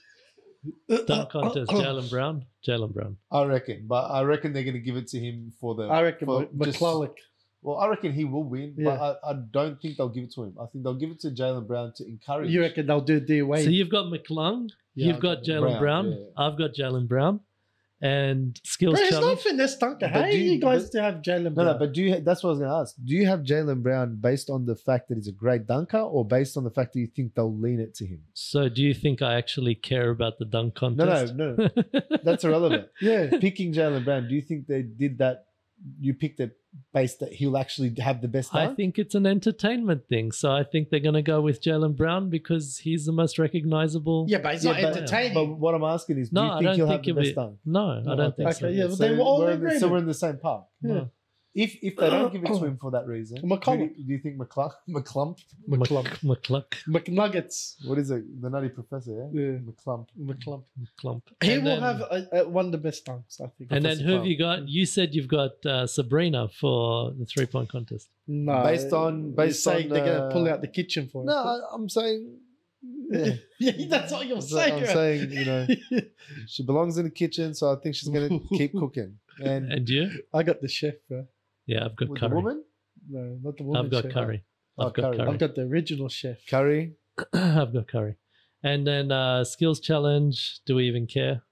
Dunk contest, Jalen Brown, Jalen Brown. I reckon, but I reckon they're going to give it to him for the. I reckon for Mc- just- McClellan. Well, I reckon he will win, Yeah. but I, I don't think they'll give it to him. I think they'll give it to Jalen Brown to encourage. You reckon they'll do D Wade? So you've got McClung, Yeah, you've I've got got Jalen Brown, Brown, yeah. I've got Jalen Brown, and skills Bro, it's challenge. not finesse dunker. But How do do you- you guys but- to have Jalen No, Brown? no, but do you? That's what I was going to ask. Do you have Jalen Brown based on the fact that he's a great dunker, or based on the fact that you think they'll lean it to him? So do you think I actually care about the dunk No, no, contest? no. no. That's irrelevant. yeah. Picking Jalen Brown, do you think they did that? You picked it based that he'll actually have the best I dunk? think it's an entertainment thing. So I think they're going to go with Jalen Brown because he's the most recognizable. Yeah, but it's Yeah, not but- entertaining. But what I'm asking is, do No, you I think don't he'll think have the it'll best be. dunk? No, No, I don't think okay, so. yeah, but then we're all we're in in the, so agreement. we're in the same park. Yeah. No. If if they don't give it to him for that reason, McCollum. do you, do you think McClump, McClump, McClump. McCluck, McNuggets. what is it? The Nutty Professor, yeah, Yeah. McClump. McClump. McClump. He And will then- have a, a, one of the best dunks, I think. And then Professor who have Farm. you got? You said you've got uh, Sabrina for the three point contest. No, Based on- you're based saying on, they're going to pull uh, out the kitchen for No, him. I, I'm saying, yeah. yeah, that's what you're I'm saying. saying, you know, she belongs in the kitchen, so I think she's gonna keep cooking. And And you? I got the chef, bro. Yeah, I've got with the curry. woman, No, not the woman I've got chef. curry. Oh, I've got curry. curry. I've got the original chef. curry. I've got curry. And then uh, skills challenge. Do we even care?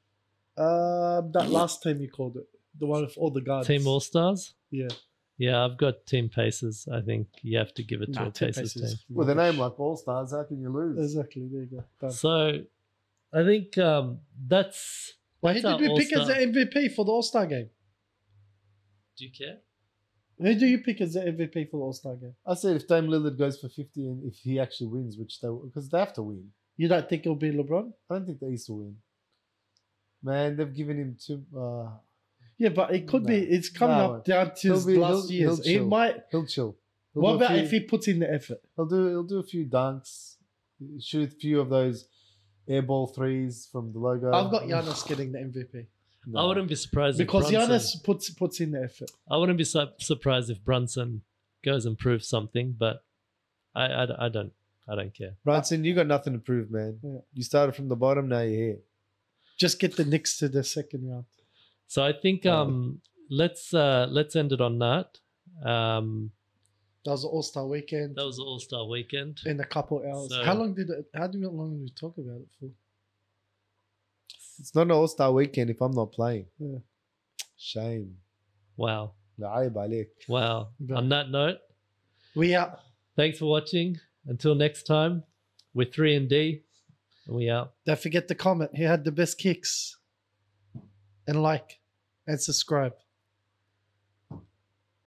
Uh, that last time you called it, the one with all the guards. Team All Stars. Yeah. Yeah, I've got Team Paces. I think you have to give it to Nah, a Team Paces Paces. team. With a name like All Stars, how can you lose? Exactly. There you go. Done. So I think um, that's. Well, who that's our did we pick as All-Star. the M V P for the All Star game? Do you care? Who do you pick as the M V P for the All Star game? I said if Dame Lillard goes for fifty and if he actually wins, which they because they have to win. You don't think it'll be LeBron? I don't think the East will win. Man, they've given him two. Uh, Yeah, but it could be. No. it's coming No. up down to his He'll be- last he'll- years. he'll He chill. might. he'll chill. He'll What do a about few- if he puts in the effort? He'll do. He'll do a few dunks, shoot a few of those airball threes from the logo. I've got Giannis getting the M V P No. I wouldn't be surprised because if Brunson, Giannis puts puts in the effort. I wouldn't be su- surprised if Brunson goes and proves something, but I, I, I don't I don't care. Brunson, you got nothing to prove, man. Yeah. You started from the bottom, now you're here. Just get the Knicks to the second round. So I think um let's uh let's end it on that. Um That was All Star weekend that was All Star Weekend. in a couple hours. So- how long did it? How do- how long did we talk about it for? It's not an All Star weekend if I'm not playing. Yeah. Shame. Wow, عيب عليك. wow. Yeah. On that note, We out. thanks for watching. Until next time, we're three and D, and we out. Don't forget to comment. Who had the best kicks? And like and subscribe.